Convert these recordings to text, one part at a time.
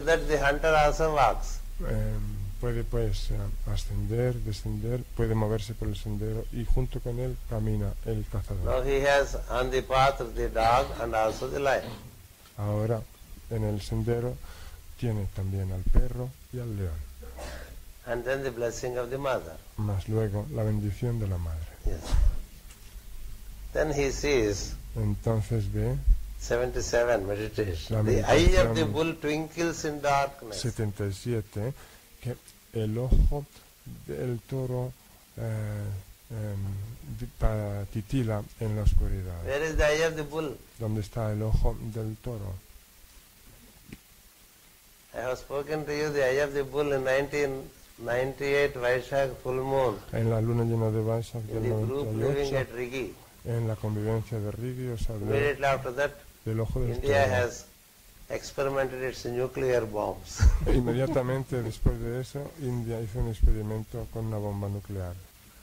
so that the hunter also walks. Puede pues ascender, descender, puede moverse por el sendero y junto con él camina el cazador. Now he has on the path the dog and also the lion. Ahora en el sendero tiene también al perro y al león. And then the blessing of the mother. Más luego la bendición de la madre. Yes. Then he sees Entonces ve 77 meditation. La The eye of the meditación bull twinkles in darkness. 77, que el ojo del toro titila en la oscuridad. Where is the eye of the bull? ¿Dónde está el ojo del toro? I have spoken to you the eye of the bull in 1998 Vaishak full moon. En la luna llena de Vaishak In del the group living 98, at Rigi. en la convivencia de Rigi, os hablé Immediately after that, del ojo del India toro. has experimented its nuclear bombs. Inmediatamente después de eso, India hizo un experimento con una bomba nuclear.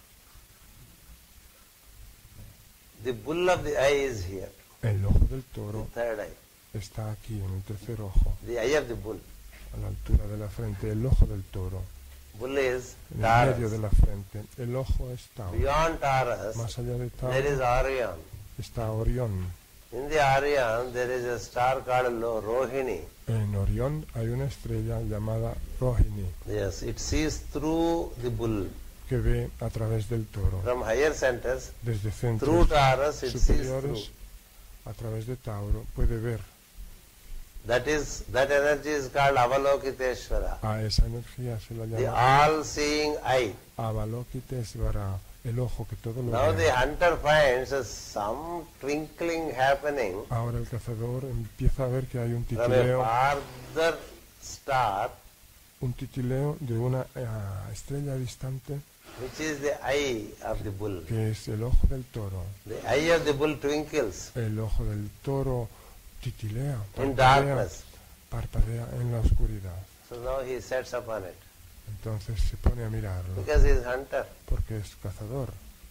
The bull of the eye is here, El ojo del the toro third eye. está aquí, en el tercer ojo, The eye of the bull. a la altura de la frente. El ojo del toro, Bull is en el medio Taurus. de la frente. El ojo es Tauro. Beyond Taurus, Más allá de there is Tauro Orion. está Orión. In the Orion, there is a star called Rohini. En Orión hay una estrella llamada Rohini Yes, it sees through the bull. que ve a través del toro. From higher centers, Desde through centros Taurus, it sees through. superiores a través de Tauro puede ver. That energy is called Avalokiteshvara, A esa energía se la the llama all-seeing eye. Avalokitesvara, el ojo que todo lo Now ve. the hunter finds some twinkling happening Ahora el cazador empieza a ver que hay un from a titileo farther star, de una estrella distante which is the eye of the bull. que es el ojo del toro. The eye of the bull twinkles El ojo del toro titilea, in darkness. parpadea en la oscuridad. So now he sets upon it Entonces se pone a mirarlo because he is hunter. porque es cazador.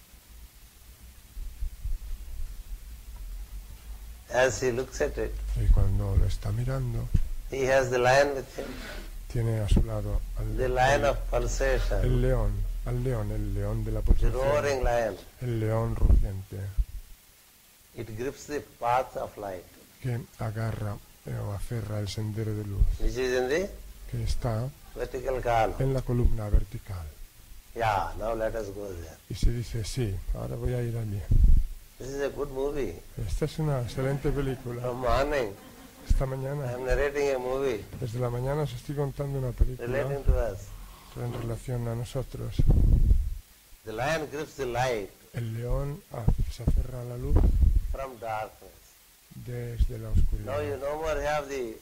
As he looks at it, Y cuando lo está mirando, he has the lion with him, tiene a su lado the lion of pulsation, el león de la the pulsación, roaring lion. el león rugiente It grips the path of light, que agarra o aferra el sendero de luz which is in the que está vertical column. en la columna vertical. Yeah, now let us go there. Y se dice, sí, ahora voy a ir allí. This is a good movie. Esta es una excelente película. From morning, Esta I mañana, am narrating a movie desde la mañana os estoy contando una película relating to us. en relación a nosotros. The lion grips the light El león se aferra a la luz from darkness. desde la Now you oscuridad. no more have the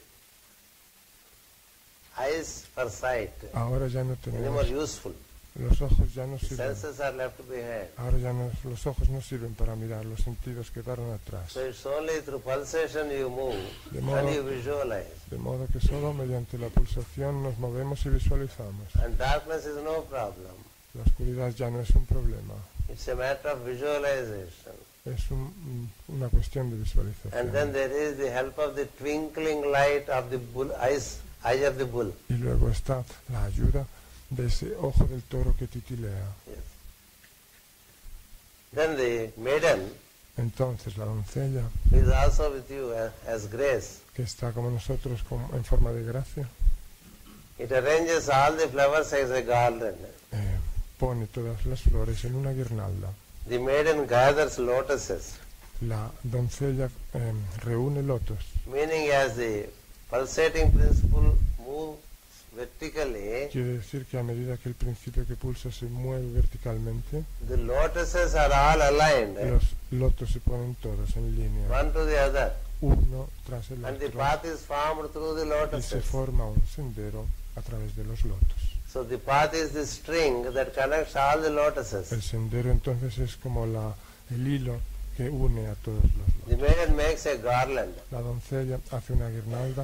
eyes for sight, Ahora ya no any more tenemos, useful. los ojos ya no The sirven. senses are left behind. Ahora ya los ojos no sirven para mirar, los sentidos quedaron atrás. So it's only through pulsation you move De and modo, you visualize. de modo que solo mediante la pulsación nos movemos y visualizamos. And darkness is no problem. La oscuridad ya no es un problema, It's a matter of visualization. es una cuestión de And visualización. then there is the help of the twinkling light of the bull, eye of the bull. Y luego está la ayuda de ese ojo del toro que titilea. Yes. Then the maiden Entonces la doncella, is also with you as grace. que está como nosotros en forma de gracia, It arranges all the flowers as a garland. pone todas las flores en una guirnalda. The maiden gathers lotuses, La doncella reúne lotos, meaning as the pulsating principle moves vertically, quiere decir que a medida que el principio que pulsa se mueve verticalmente, the lotuses are all aligned, los lotos se ponen todos en línea, one to the other, uno tras el and the otro, path is formed through the y se lotuses. forma un sendero a través de los lotos. So the path is the string that connects all the El lotuses. sendero entonces es como el hilo que une a todos los The lotos. maiden makes a garland. La doncella hace una guirnalda,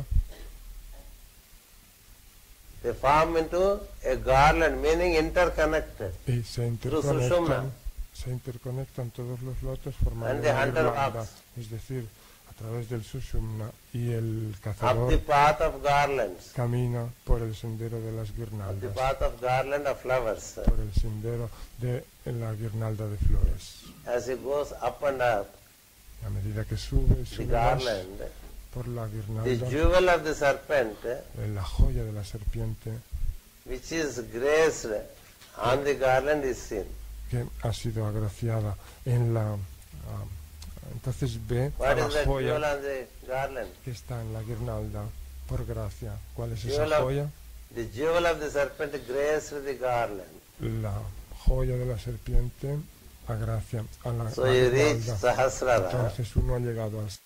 They form into a garland, meaning interconnected. y se Sushumna. interconectan todos los lotos formando And the una hunter guirnalda, walks. es decir, a través del Sushumna y el up cazador the path of garlands, camina por el sendero de las up the guirnaldas, path of garland of flowers. por el sendero de la guirnalda de flores. As he goes up and up, A medida que sube, the sube más garland, por la the guirnalda, jewel of the serpent, la joya de la serpiente which is graced on the garland, is seen. que ha sido agraciada en la... entonces ve a What la is that jewel joya on the garland? que está en la guirnalda por gracia. ¿Cuál es Jewel esa of- joya? The jewel of the serpent graced the garland. La joya de la serpiente agracia a la, So la you reach guirnalda. Sahasrara. Entonces uno ha llegado al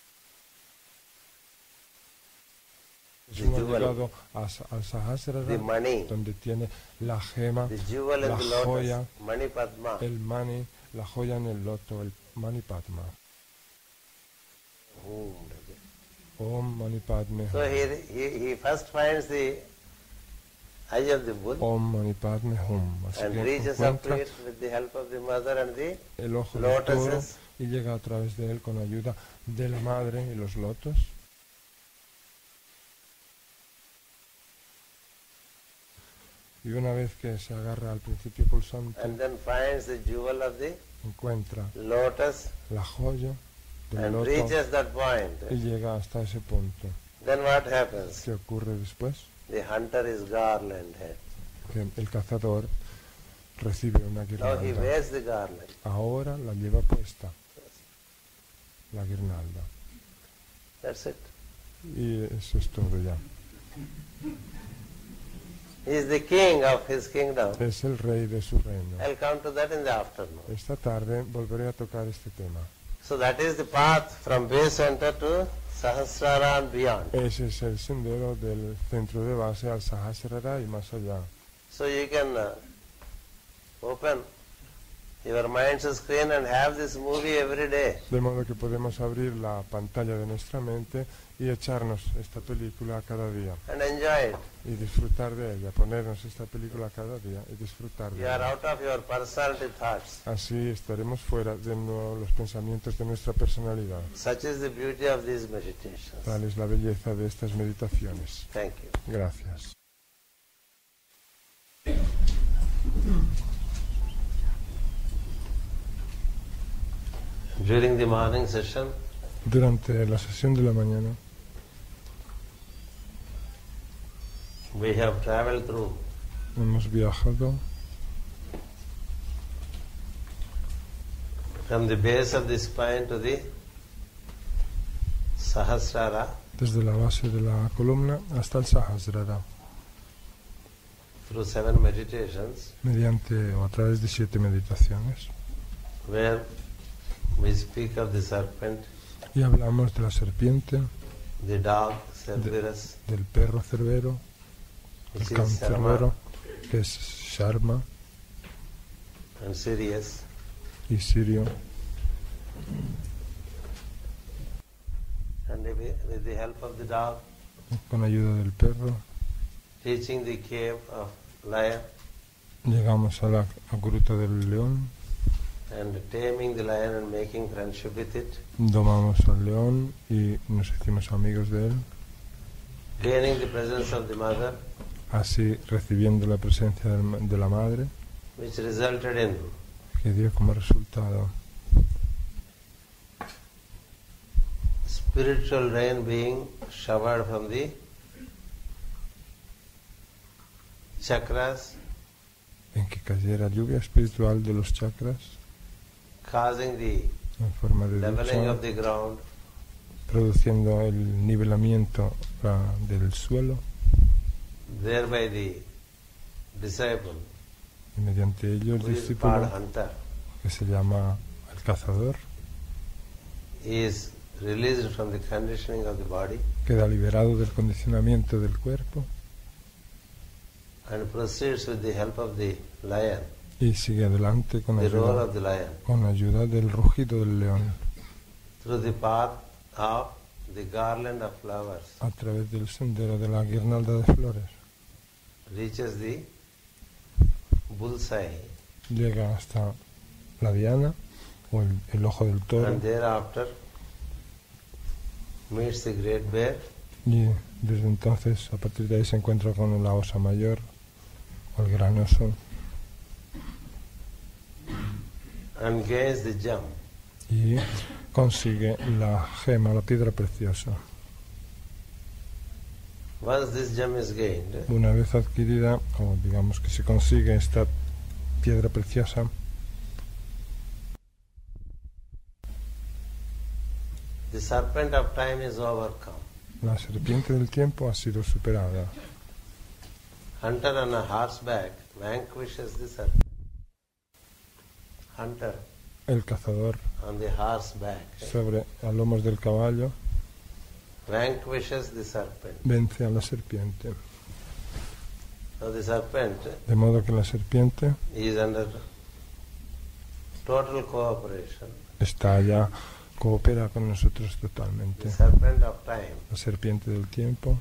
The uno ha jewel, llegado al Sahasrara, the money, donde tiene la gema, the jewel in la the lotus, joya, Mani Padma. el mani, la joya en el loto, el Mani Padma. Om Mani Padme So Hum. he first finds the eye of the bull Om Mani Padme Hum. Así and que reaches up to encuentra it with the help of the mother and the el ojo del toro lotuses. y llega a través de él con ayuda de la madre y los lotos. Y una vez que se agarra al principio pulsante, and then finds the jewel of the encuentra lotus la joya del and loto reaches that point. y llega hasta ese punto. Then what happens? ¿Qué ocurre después? The hunter is garlanded. Que el cazador recibe una Now he guirnalda. wears the garland. Ahora la lleva puesta, la guirnalda. That's it. Y eso es todo ya. He is the king of his kingdom. Es el rey de su reino. I'll come to that in the afternoon. Esta tarde volveré a tocar este tema. So that is the path from base center to Sahasrara and beyond. Ese es el sendero del centro de base al Sahasrara y más allá. So you can open your mind's screen and have this movie every day. De modo que podemos abrir la pantalla de nuestra mente y echarnos esta película cada día And enjoy it. y disfrutar de ella, ponernos esta película cada día y disfrutar de You are ella. out of your personality thoughts. Así estaremos fuera de los pensamientos de nuestra personalidad. Such is the beauty of these meditations. Tal es la belleza de estas meditaciones. Thank you. Gracias. During the morning session, Durante la sesión de la mañana we have traveled through hemos viajado from the base of the spine to the Sahasrara, desde la base de la columna hasta el Sahasrara, through 7 meditations, mediante o a través de 7 meditaciones. where we speak of the serpent, Y hablamos de la serpiente, the dog, Cerberus, del perro cerbero, el which can is Sarma, cerbero, que es Sharma, and Sirius, y Sirio, and with the help of the dog, con ayuda del perro. reaching the cave of lion Llegamos a la gruta del león, and taming the lion and making friendship with it, domamos al león y nos hicimos amigos de él, gaining the presence of the mother, así recibiendo la presencia de la madre, which resulted in que dio como resultado spiritual rain being showered from the chakras, en que cayera lluvia espiritual de los chakras causing the en forma de leveling ducha, of the ground, produciendo el nivelamiento del suelo, thereby the disciple, y mediante ello el who is discípulo, called hunter, que se llama el cazador, is released from the conditioning of the body queda liberado del condicionamiento del cuerpo and proceeds with the help of the lion, y sigue adelante con the roar ayuda, of the lion, con ayuda del rugido del león, through the path of the garland of flowers, a través del sendero de la guirnalda de flores, reaches the bullseye, llega hasta la diana o el ojo del toro, and thereafter meets the great bear, y desde entonces, a partir de ahí, se encuentra con la osa mayor o el gran oso and gains the gem. y consigue la gema, la piedra preciosa. Once this gem is gained, Una vez adquirida, o digamos que se consigue esta piedra preciosa, the serpent of time is overcome. la serpiente del tiempo ha sido superada. Hunter on a horseback vanquishes the serpent. Hunter El cazador on the horseback sobre a lomos del caballo vanquishes the serpent. vence a la serpiente. So the serpent De modo que la serpiente is under total cooperation. está ya, coopera con nosotros The totalmente. serpent of time La serpiente del tiempo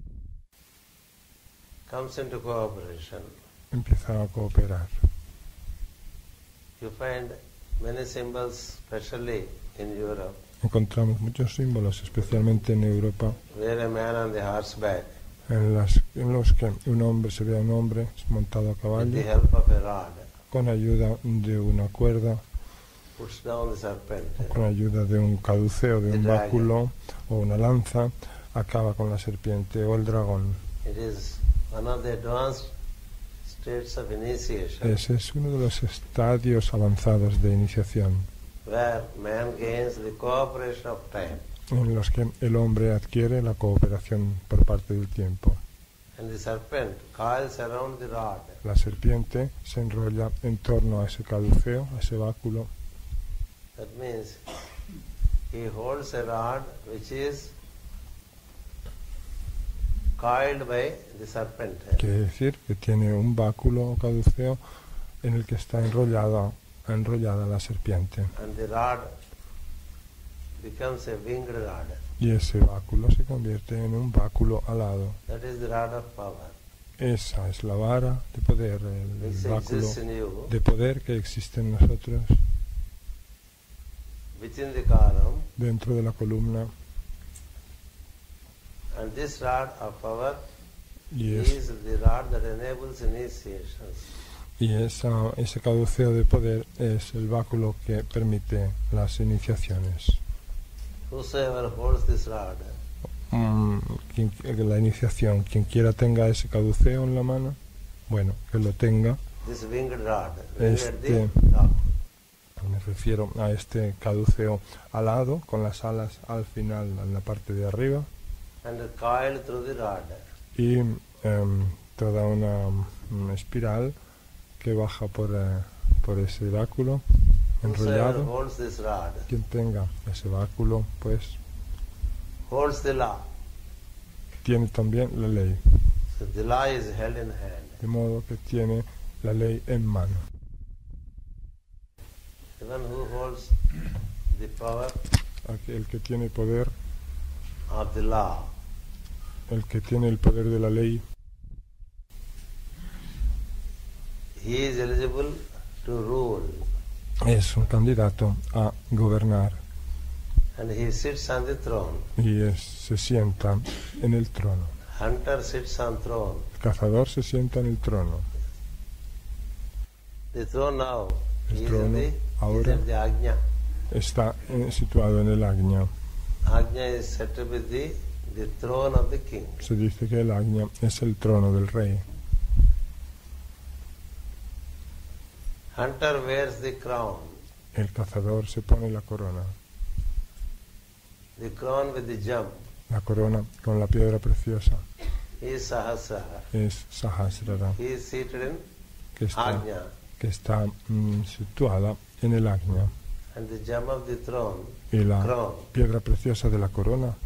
comes into cooperation. empieza a cooperar. You find many symbols, especially in Europe, Encontramos muchos símbolos, especialmente en Europa, where a man on the horseback, en los que un hombre se ve a un hombre montado a with the caballo help of a rod, con ayuda de una cuerda, puts down the serpent. con ayuda de un caduceo, de un báculo o una lanza, acaba con la serpiente o el dragón. It is one of the advanced states of initiation, Ese es uno de los estadios avanzados de iniciación, where man gains the cooperation of time, en los que el hombre adquiere la cooperación por parte del tiempo. and the serpent coils around the rod. La serpiente se enrolla en torno a ese caduceo, a ese báculo. That means he holds a rod which is coiled by the serpent. Quiere decir que tiene un báculo o caduceo en el que está enrollada la serpiente. And the rod becomes a winged rod. Y ese báculo se convierte en un báculo alado. That is the rod of power, Esa es la vara de poder, el which báculo exists in you, de poder que existe en nosotros, within the column. dentro de la columna. And this rod of power Y, is the rod that enables initiations. ese caduceo de poder es el báculo que permite las iniciaciones. Whosoever holds this rod La iniciación, quien quiera tenga ese caduceo en la mano, bueno, que lo tenga. this winged rod, winged Este- the top. Me refiero a este caduceo alado, con las alas al final, en la parte de arriba, And coiled through the rod. y toda una espiral que baja por ese báculo Whosoever enrollado. holds this rod Quien tenga ese báculo, pues holds the law. tiene también la ley, So the law is held in hand. de modo que tiene la ley en mano. The one who holds the power El que tiene poder, of the law el que tiene el poder de la ley, he is eligible to rule, es un candidato a gobernar and he sits on the throne. y se sienta en el trono. Hunter sits on throne. El cazador se sienta en el trono. The throne now El is trono in ahora the Ajna. está situado en el Agnya. Ajna is said to be the throne of the king. Se dice que el Agnya es el trono del rey. Hunter wears the crown. El cazador se pone la corona. The crown with the gem La corona con la piedra preciosa is Sahasrara. es Sahasrara, He is seated in que está, Ajna. situada en el Agnya. And the gem of the throne, Y la crown, piedra preciosa de la corona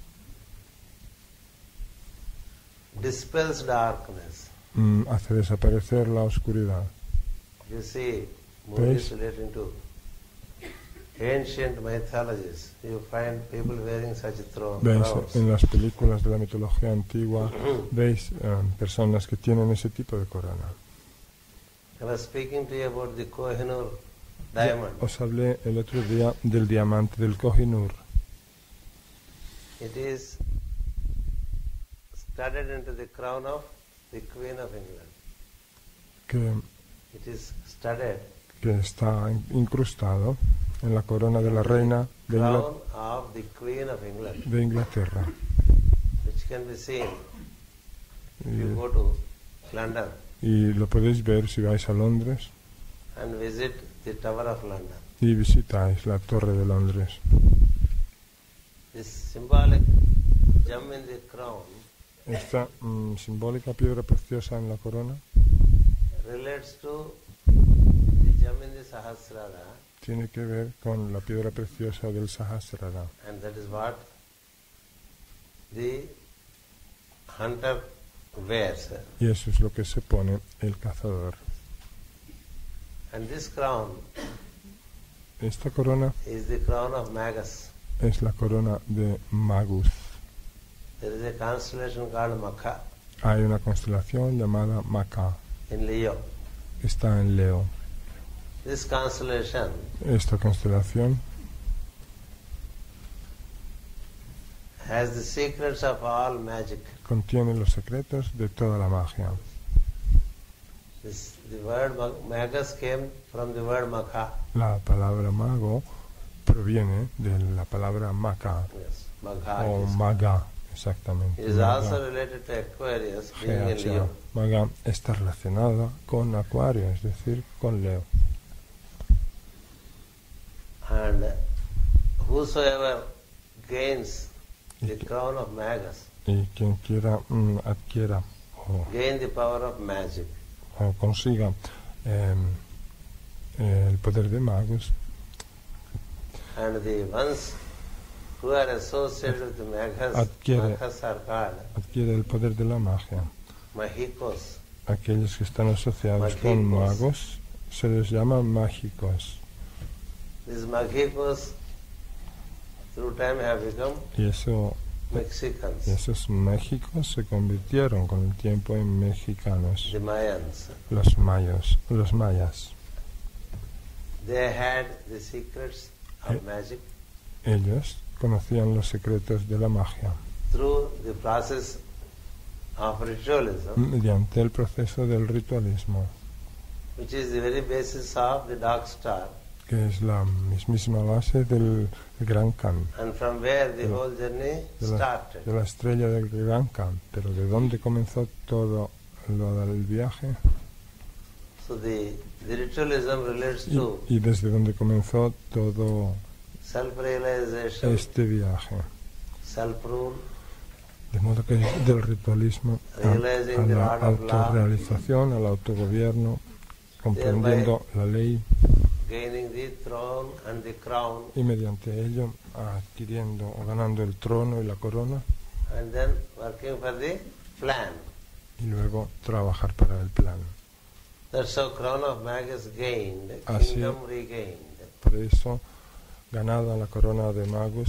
dispels darkness. hace desaparecer la oscuridad. You see, movies ¿Veis? relating to ancient mythologies. You find people wearing such Veis crowns. en las películas de la mitología antigua, veis personas que tienen ese tipo de corona. I was speaking to you about the Kohinoor diamond. Os hablé el otro día del diamante del Kohinoor. it is studded into the crown of the Queen of England. que It is studded, está incrustado en la corona de la reina crown of the Queen of England, de Inglaterra. which can be seen if you Y, go to London y lo podéis ver si vais a Londres and visit the Tower of London. y visitáis la Torre de Londres. This symbolic gem in the crown Esta simbólica piedra preciosa en la corona relates to the gem in the Sahasrara, tiene que ver con la piedra preciosa del Sahasrara. and that is what the hunter wears. Y eso es lo que se pone el cazador. And this crown Esta corona is the crown of Magus. es la corona de Magus. There is a constellation called Makha Hay una constelación llamada Maca. in Leo. Está en Leo. This constellation Esta constelación has the secrets of all magic. contiene los secretos de toda la magia. The word Magus came from the word Makha. La palabra mago proviene de la palabra Maca Yes, Magha. o it is. Maga, exactamente. It is Maga. also related to Aquarius being in Geacia. Leo. Maga está relacionada con Acuario, es decir, con Leo. And whosoever gains the crown of Magus, Y quien quiera adquiera gain the power of magic. o consiga el poder de Magus, And the ones who are associated with the Magus, Adquiere. Magus are called adquiere el poder de la magia. Mahikos. Aquellos que están asociados con Mágicos. magos se les llama mágicos. These Mahikos through time have become Y Mexicans, esos mágicos se convirtieron con el tiempo en mexicanos, the Mayans. los mayas. They had the secrets of Eh. magic Ellos conocían los secretos de la magia through the process of ritualism, mediante el proceso del ritualismo, which is the very basis of the Dark Star, que es la mismísima base del Gran Khan, and from where the Yeah. whole journey de la started. estrella del Gran Khan. Pero ¿de dónde comenzó todo lo del viaje? So the ritualism relates to Y desde dónde comenzó todo self-realization, este viaje. self-rule, De modo que del ritualismo a la autorrealización, al autogobierno, comprendiendo la ley gaining the throne and the crown, y mediante ello adquiriendo o ganando el trono y la corona and then working for the plan. y luego trabajar para el plan. That's how crown of Magus gained, Así- kingdom regained. Por eso, ganada la corona de Magus,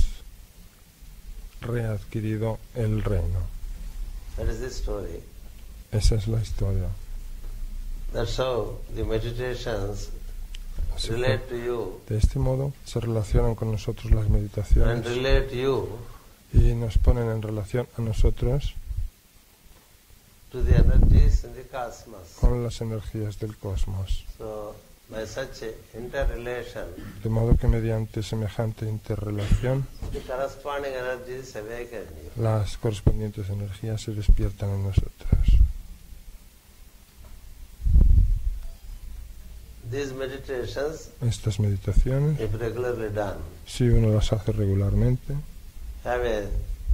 readquirido el reino. That is the story. Esa es la historia. That's how the meditations Así que, relate to you de este modo se relacionan con nosotros las and meditaciones relate you y nos ponen en relación a nosotros to the energies in the cosmos. con las energías del cosmos. So, by such a interrelation, De modo que mediante semejante interrelación, the corresponding energies awaken you. las correspondientes energías se despiertan en nosotros. These meditations, Estas meditaciones, if regularly done, si uno las hace regularmente, have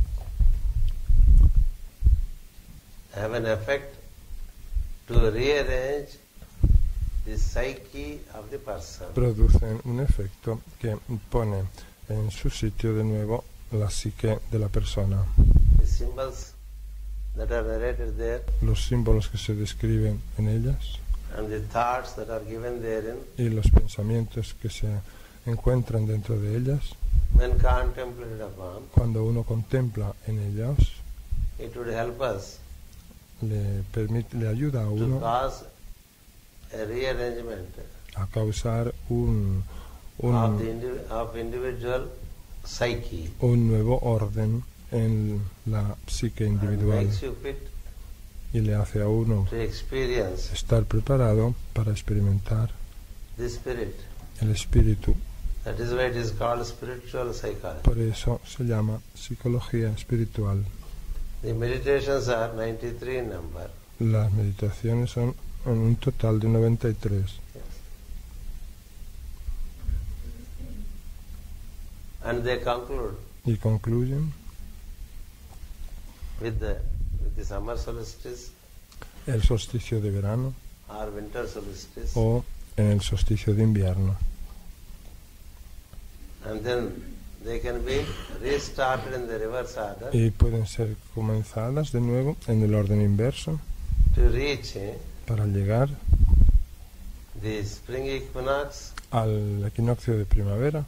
an effect to rearrange the psyche of the person. producen un efecto que pone en su sitio de nuevo la psique de la persona. The symbols that are narrated there Los símbolos que se describen en ellas and the thoughts that are given therein, y los pensamientos que se encuentran dentro de ellas, when contemplated upon, cuando uno contempla en ellas, it would help us le ayuda a to uno cause a rearrangement a causar un of individual psyche. nuevo orden en la psique and individual makes you fit y le hace a uno to experience estar preparado para experimentar the spirit. el espíritu. That is why it is called spiritual psychology. Por eso se llama psicología espiritual. The meditations are 93 in number. Las meditaciones son en un total de 93. Yes. And they conclude Y concluyen with the summer solstice el solsticio de verano or winter solstice, o en el solsticio de invierno. and then they can be restarted in the reverse order Y pueden ser comenzadas de nuevo en el orden inverso to reach para llegar the spring equinox al equinoccio de primavera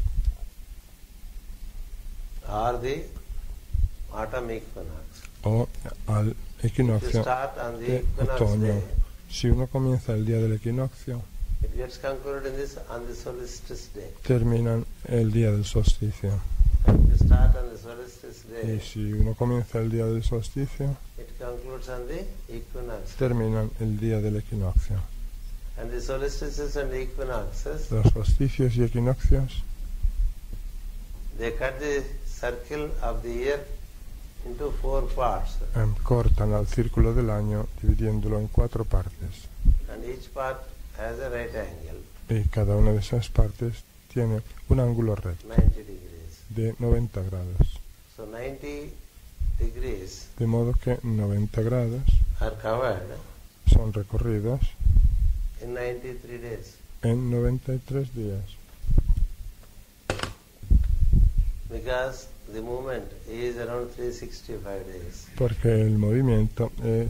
or the autumn equinox. o al If you equinoccio start on the de equinox otoño. day, Si uno comienza el día del equinoccio, it gets concluded on the solstice day. terminan el día del solsticio. And if you start on the solstice Y day, si uno comienza el día del solsticio, it concludes on the equinox. terminan el día del equinoccio. And the solstices and the equinoxes, Los solsticios y equinoccios they cut the circle of the year into 4 parts, cortan al círculo del año dividiéndolo en 4 partes. and each part has a right angle, Y cada una de esas partes tiene un ángulo recto 90 degrees. de 90 grados. So 90 degrees De modo que 90 grados are covered son recorridos in 93 days. en 93 días. Because the movement is around 365 days. Porque el movimiento es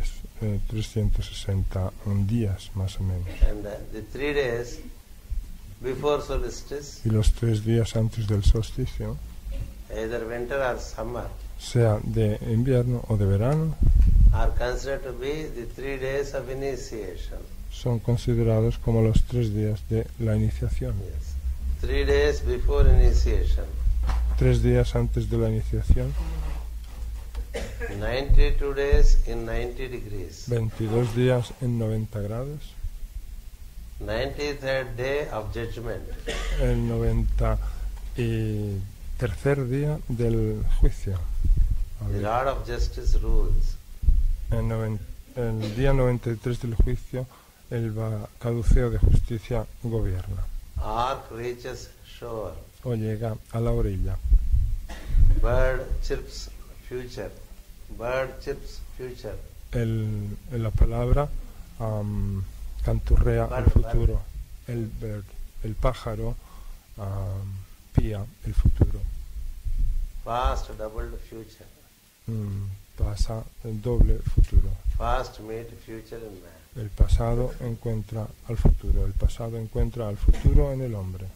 361 días más o menos. And the 3 days before solstice, Y los 3 días antes del solsticio, either winter or summer, sea de invierno o de verano, are considered to be the 3 days of initiation. son considerados como los 3 días de la iniciación. Yes. 3 days before initiation, 3 días antes de la iniciación, 92 days in 90 degrees, 22 días en 90 grados, 93rd day of judgment, el 93 día del juicio. the Lord of Justice rules. El día 93 del juicio, el caduceo de justicia gobierna Ark reaches shore, o llega a la orilla. bird chirps future, bird chirps future, La palabra canturrea el Bird, futuro. El pájaro pía el futuro. fast doubled future, Pasa el doble futuro. fast meet future in man. El pasado encuentra al futuro. El pasado encuentra al futuro en el hombre.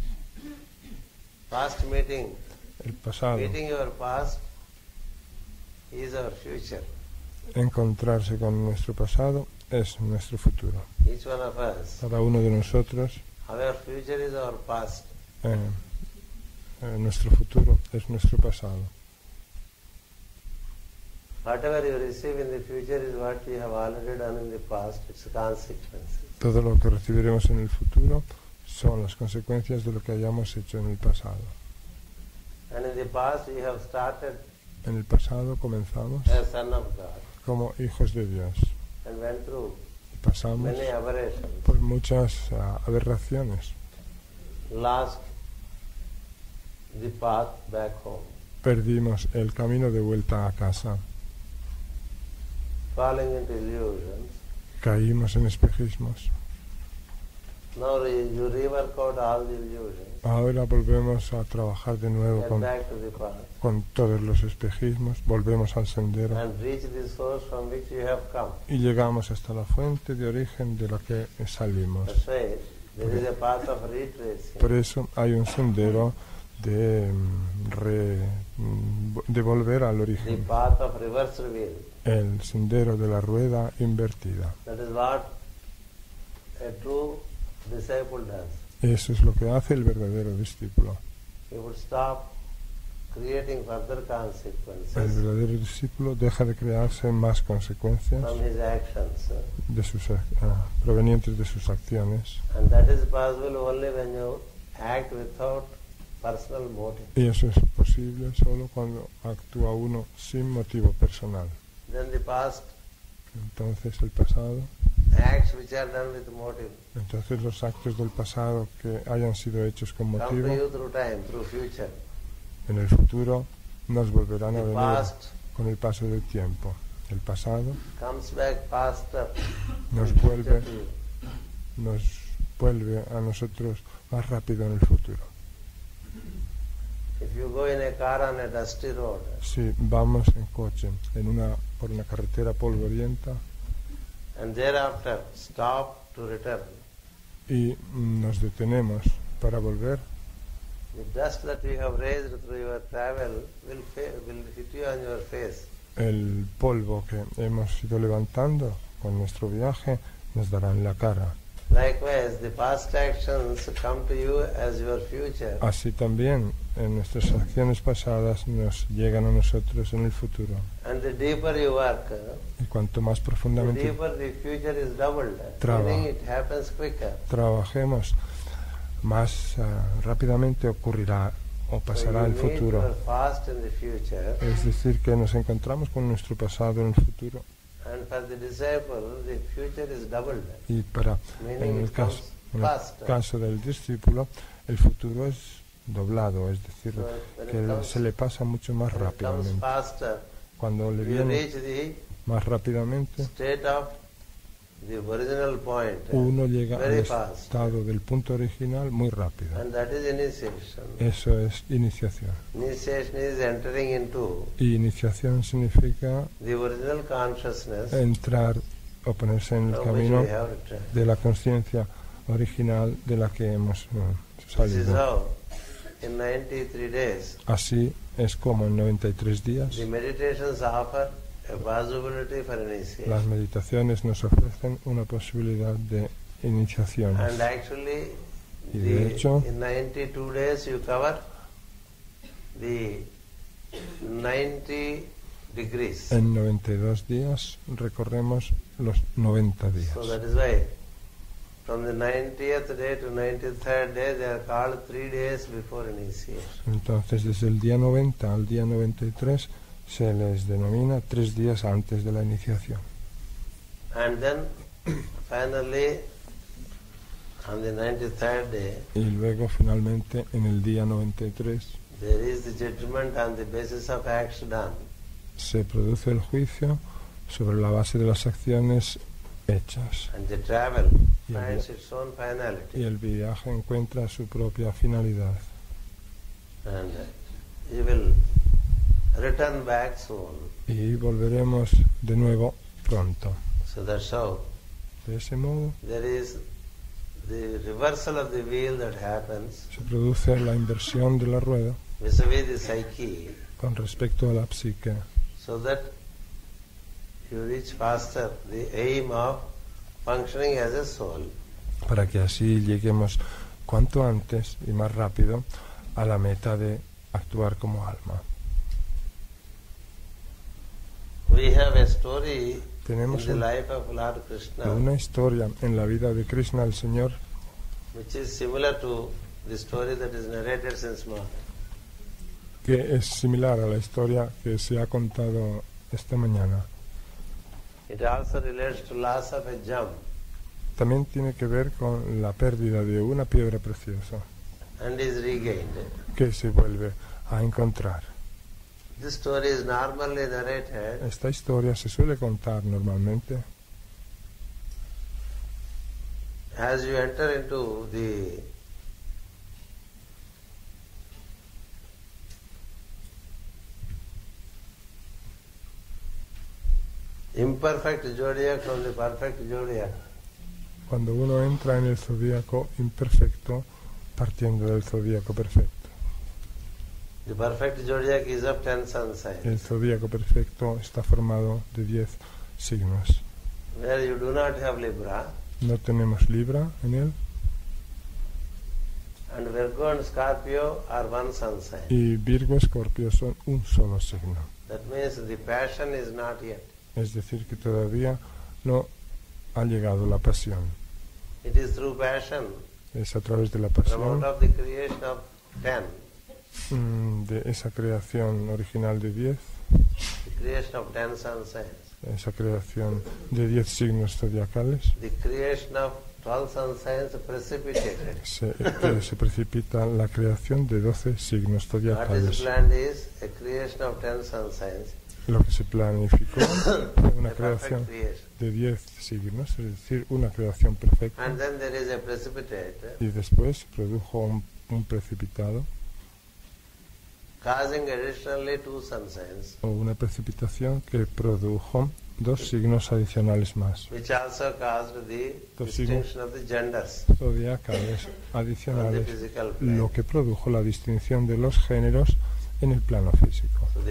Fast meeting, El pasado, meeting your past is our future. encontrarse con nuestro pasado es nuestro futuro. Each one of us, Cada uno de nosotros, our future is our past. nuestro futuro es nuestro pasado. Whatever you receive in the future is what you have already done in the past, its consequences. Todo lo que recibiremos en el futuro son las consecuencias de lo que hayamos hecho en el pasado. And in the past you have started En el pasado comenzamos as son of God como hijos de Dios and went through y pasamos many aberrations, por muchas aberraciones. lost the path back home, Perdimos el camino de vuelta a casa. falling into illusions. Caímos en espejismos. Now you rework out all the illusions, Ahora volvemos a trabajar de nuevo get back to the path, con todos los espejismos, volvemos al sendero and reach the source from which you have come. y llegamos hasta la fuente de origen de la que salimos. That's why there is a path of retracing. Por eso hay un sendero de volver al The origen, path of reverse wheel. el sendero de la rueda invertida. That is what a true disciple does. Eso es lo que hace el verdadero discípulo. He would stop creating further El consequences verdadero discípulo deja de crearse más consecuencias from his actions. de provenientes de sus acciones. And that is possible only when you act without personal motive. Y eso es posible solo cuando actúa uno sin motivo personal. Then the past Entonces el pasado, acts which are done with motive entonces los actos del pasado que hayan sido hechos con come to motivo, you through time, through future. en el futuro nos volverán a The venir past con el paso del tiempo. El pasado comes back faster nos in future vuelve, to you. nos vuelve a nosotros más rápido en el futuro. If you go in a car on a dusty road, Si vamos en coche por una carretera polvorienta and thereafter stop to return, y nos detenemos para volver, the dust that you have raised through your travel will hit you on your face. el polvo que hemos ido levantando con nuestro viaje nos dará en la cara. Likewise, the past actions come to you as your future. Así también en nuestras acciones pasadas nos llegan a nosotros en el futuro. And the deeper you work, Y cuanto más the profundamente deeper the future is doubled, Traba. meaning it happens quicker. trabajemos, más rápidamente ocurrirá o pasará So el you meet futuro. your past in the future, Es decir, que nos encontramos con nuestro pasado en el futuro. and for the disciple, the future is doubled, Y en meaning el it comes faster. caso del discípulo, el futuro es doblado, es decir, So when que it comes, se le pasa mucho más when it comes rápidamente. faster, Cuando le you viene reach the más rápidamente, state of the original point uno llega al very fast. estado del punto original muy rápido. And that is initiation. Eso es iniciación. Initiation is entering into Y iniciación significa the original consciousness entrar o ponerse en el from which camino we have returned. de la conciencia original de la que hemos This is salido. how in 93 days Así es como en 93 días the meditations offer a possibility for initiation. las meditaciones nos ofrecen una posibilidad de iniciaciones. And actually, Y de hecho, in 92 days you cover the 90 degrees. en 92 días recorremos los 90 días. So that is why from the 90th day to 93rd day they are called 3 days before initiation. Entonces, desde el día 90 al día 93 se les denomina 3 días antes de la iniciación. And then finally on the 93rd day Y luego, finalmente, en el día 93 there is the judgment on the basis of acts done. se produce el juicio sobre la base de las acciones hechas. And the travel Y el, finds its own y finality. el viaje encuentra su propia finalidad. And you will return back soon. Y volveremos de nuevo pronto. So that's how De ese modo there is the reversal of the wheel that happens se produce la inversión de la rueda vis-a-vis the psyche, con respecto a la psique, so that you reach faster the aim of functioning as a soul. para que así lleguemos cuanto antes y más rápido a la meta de actuar como alma. We have a story in Tenemos the life of Lord Krishna una historia en la vida de Krishna, el Señor, which is similar to the story that is narrated since morning. que es similar a la historia que se ha contado esta mañana. It also relates to loss of a gem También tiene que ver con la pérdida de una piedra preciosa and is regained. que se vuelve a encontrar. This story is normally narrated Esta historia se suele contar normalmente as you enter into the imperfect zodiac from the perfect zodiac. cuando uno entra en el zodíaco imperfecto partiendo del zodíaco perfecto. The perfect zodiac is of 10 sun signs, El zodíaco perfecto está formado de 10 signos. where you do not have Libra, No tenemos Libra en él And Virgo and Scorpio are one sun sign. Y Virgo y Escorpio son un solo signo. That means the passion is not yet. Es decir, que todavía no ha llegado la pasión. It is through passion, Es a través de la from pasión, out of the creation of 10, de esa creación original de 10, the creation of 10 sun signs, esa creación de 10 signos zodiacales, the creation of 12 sun signs precipitated. se precipita la creación de 12 signos What is zodiacales. planned is a creation of 10 sun signs, Lo que se planificó fue una a creación perfect creation. de 10 signos, es decir, una creación perfecta. And then there is a precipitate Y después se produjo un precipitado causing additionally 2 sun signs, o una precipitación que produjo 2 signos adicionales más, which also caused the Dos distinction of the genders zodiacales on the adicionales, physical plane. lo que produjo la distinción de los géneros en el plano físico. So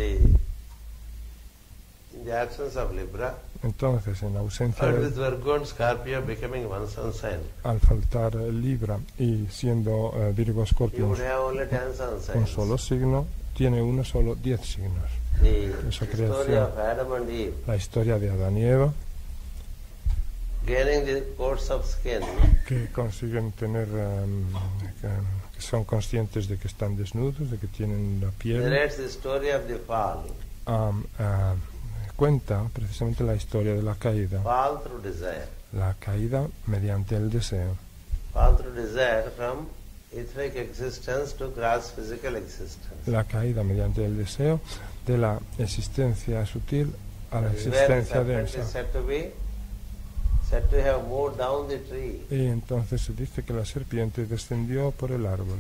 in the absence of Libra, Entonces, en ausencia and with de, Virgo and Scorpio becoming one sun sign, al faltar Libra y siendo Virgo you Escorpio would have only 10 sun un signs. solo signo, tiene uno solo 10 signos. The Esa story creación, of Adam and Eve la historia de Adán y Eva, gaining the coats of skin que consiguen tener, que son conscientes de que están desnudos, de que tienen la piel, narrates the story of the fall, cuenta precisamente la historia de la fall through desire, caída mediante el deseo, fall through desire from etheric existence to gross physical existence. la caída mediante el deseo de la existencia sutil a la Where the existencia serpent is densa. said to have moved down the tree. Y entonces se dice que la serpiente descendió por el árbol.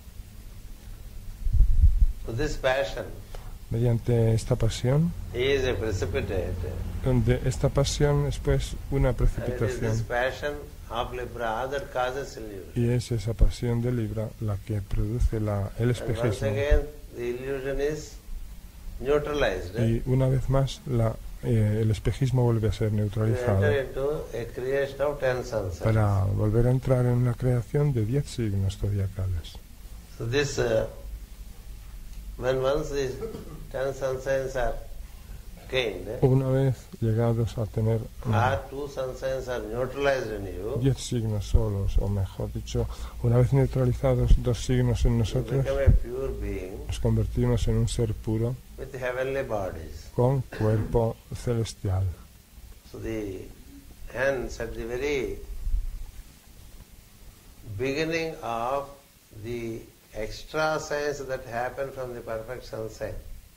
So this passion Mediante esta pasión, is a precipitate, donde esta pasión es pues una and it is this precipitación. passion of Libra that causes illusion. Y es esa pasión de Libra la que produce el And once espejismo. again, the illusion is neutralized. Y una vez más, el espejismo vuelve a ser To neutralizado enter into a creation of 10 sun signs. para volver a entrar en la creación de 10 signos zodiacales. So this, when once these 10 sun signs are gained, Una vez llegados a tener our 2 sun signs are neutralized in you, 10 signos solos, o mejor dicho, una vez neutralizados 2 signos en you nosotros, become a pure being nos convertimos en un ser puro with heavenly bodies. con cuerpo celestial. So hence at the very beginning of the extra signs that happen from the perfect sun sign,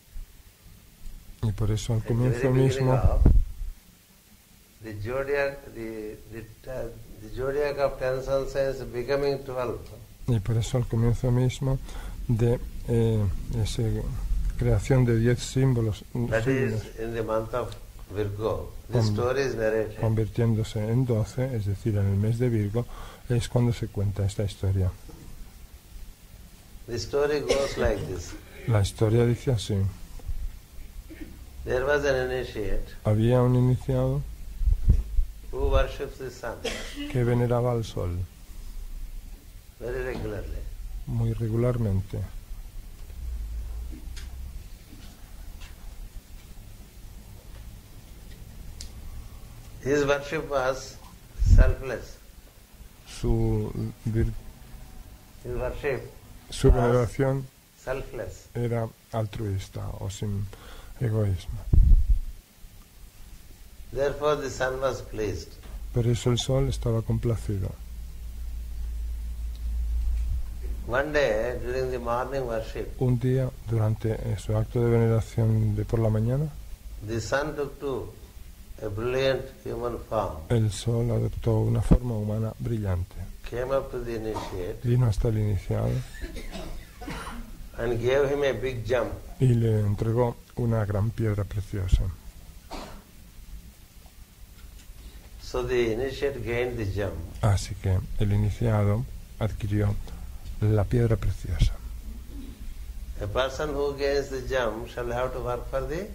Y por eso al at the comienzo very beginning mismo, of the zodiac of 10 sun signs becoming 12. y por eso al comienzo mismo de esa creación de 10 símbolos, That signos, is in the month of Virgo. This story is narrated. convirtiéndose en 12, es decir, en el mes de Virgo, es cuando se cuenta esta historia. The story goes like this. La historia dice así: There was an initiate había un iniciado who worships the sun que veneraba al sol very regularly. muy regularmente. His worship was selfless. Su, His worship su veneración selfless. era altruista o sin egoísmo. Therefore the sun was pleased. Por eso el sol estaba complacido. One day during the morning worship, Un día, durante su acto de veneración de por la mañana, the sun took to a brilliant human form, el sol adoptó una forma humana brillante. came up to the initiate Vino hasta el iniciado and gave him a big jump. y le entregó una gran piedra preciosa. So the initiate gained the gem. Así que el iniciado adquirió la piedra preciosa. A person who gains the gem shall have to work for the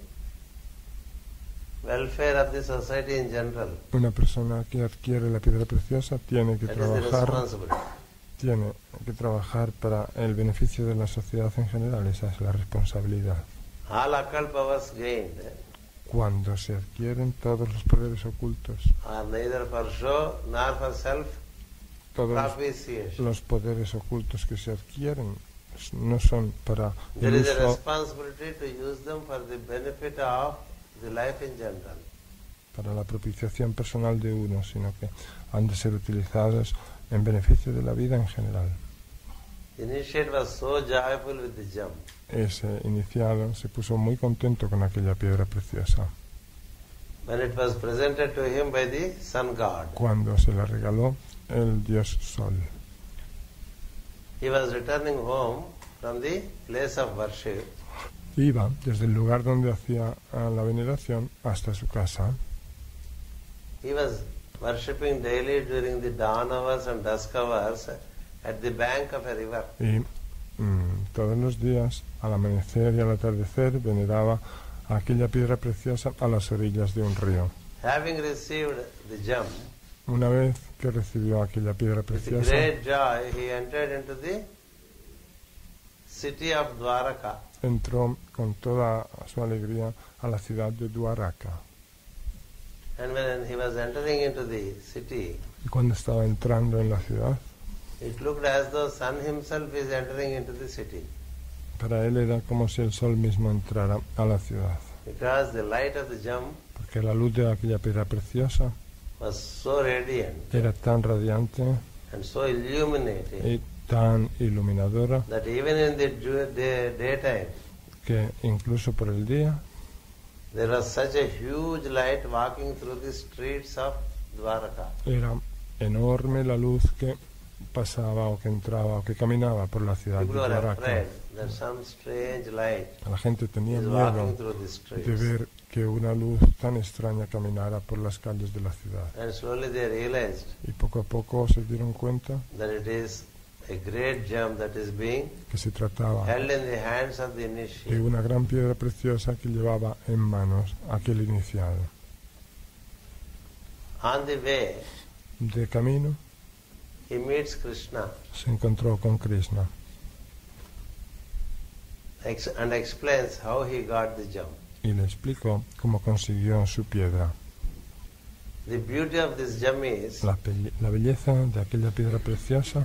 welfare of the society in general. Una persona que adquiere la piedra preciosa tiene que That is the trabajar responsibility. tiene que trabajar para el beneficio de la sociedad en general. Esa es la responsabilidad. All occult powers gained Cuando se adquieren todos los poderes ocultos, are neither for show nor for self todos propitiation. los poderes ocultos que se adquieren no son para There el is a uso, responsibility to use them for the benefit of the life in general. para la propiciación personal de uno, sino que han de ser utilizados en beneficio de la vida en general. The initiate was so joyful with the gem. Ese iniciado se puso muy contento con aquella piedra preciosa When it was presented to him by the sun god, cuando se la regaló el dios Sol. he was returning home from the place of worship. Iba desde el lugar donde hacía la veneración hasta su casa. He was worshipping daily during the dawn hours and dusk hours at the bank of a river. Y todos los días, al amanecer y al atardecer, veneraba aquella piedra preciosa a las orillas de un río. Having received the gem, Una vez que recibió aquella piedra with preciosa, great joy he entered into the city of Dwaraka. entró con toda su alegría a la ciudad de Dwaraka. And when he was entering into the city, Y cuando estaba entrando en la ciudad, it looked as though sun himself is entering into the city, para él era como si el sol mismo entrara a la ciudad, because the light of the gem porque la luz de aquella piedra preciosa was so radiant era tan radiante and so illuminating y tan iluminadora that even in the daytime que incluso por el día there was such a huge light walking through the streets of Dwaraka. era enorme la luz que pasaba o que entraba o que caminaba por la ciudad de People were Dwaraka. afraid that some strange light La gente tenía is miedo walking through the de streets. ver que una luz tan extraña caminara por las calles de la ciudad. And slowly they realized Y poco a poco se dieron cuenta that it is a great gem that is being que se trataba held in the hands of the de initiate. una gran piedra preciosa que llevaba en manos aquel iniciado. On the way, De camino he meets Krishna se encontró con Krishna and explains how he got the gem. y le explicó cómo consiguió su piedra. The beauty of this gem is La belleza de aquella piedra preciosa,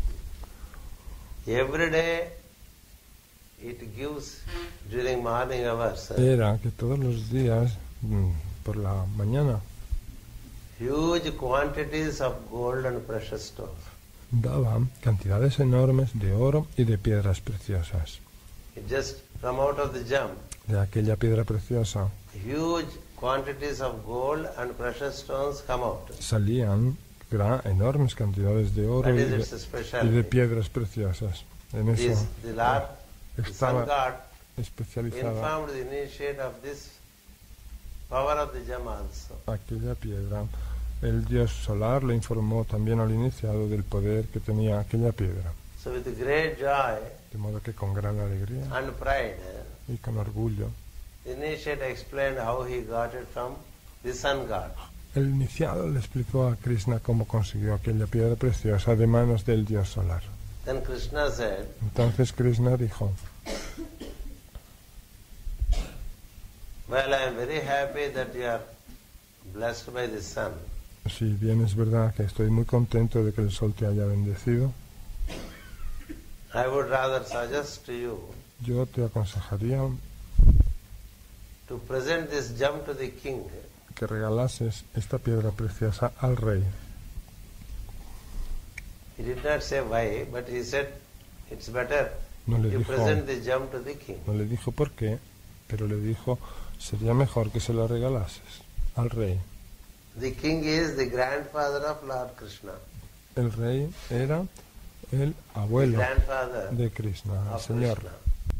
every day it gives during morning hours era que todos los días, por la mañana, huge quantities of gold and precious stones. daba cantidades enormes de oro y de piedras preciosas. It just come out of the gem. De aquella piedra preciosa Huge quantities of gold and precious stones come out. salían enormes cantidades de oro That y is its de specialty. piedras preciosas. En eso The Lord, the Sun estaba God, especializada informed the initiate of this power of the gem also. aquella piedra. El dios solar le informó también al iniciado del poder que tenía aquella piedra. So with great joy De modo que con gran alegría and pride, y con orgullo, the initiate explained how he got it from the Sun God. el iniciado le explicó a Krishna cómo consiguió aquella piedra preciosa de manos del dios solar. Then Krishna said, Entonces Krishna dijo: well, I am very happy that you are blessed by the sun. si bien es verdad que estoy muy contento de que el sol te haya bendecido, I would rather suggest to you yo te aconsejaría to present this gem to the king. que regalases esta piedra preciosa al rey. He did not say why, but he said it's better No le you dijo, present the gem to the king. no le dijo por qué, pero le dijo, sería mejor que se la regalases al rey. The king is the grandfather of Lord Krishna. El rey era el The abuelo grandfather de Krishna, el of Señor. Krishna.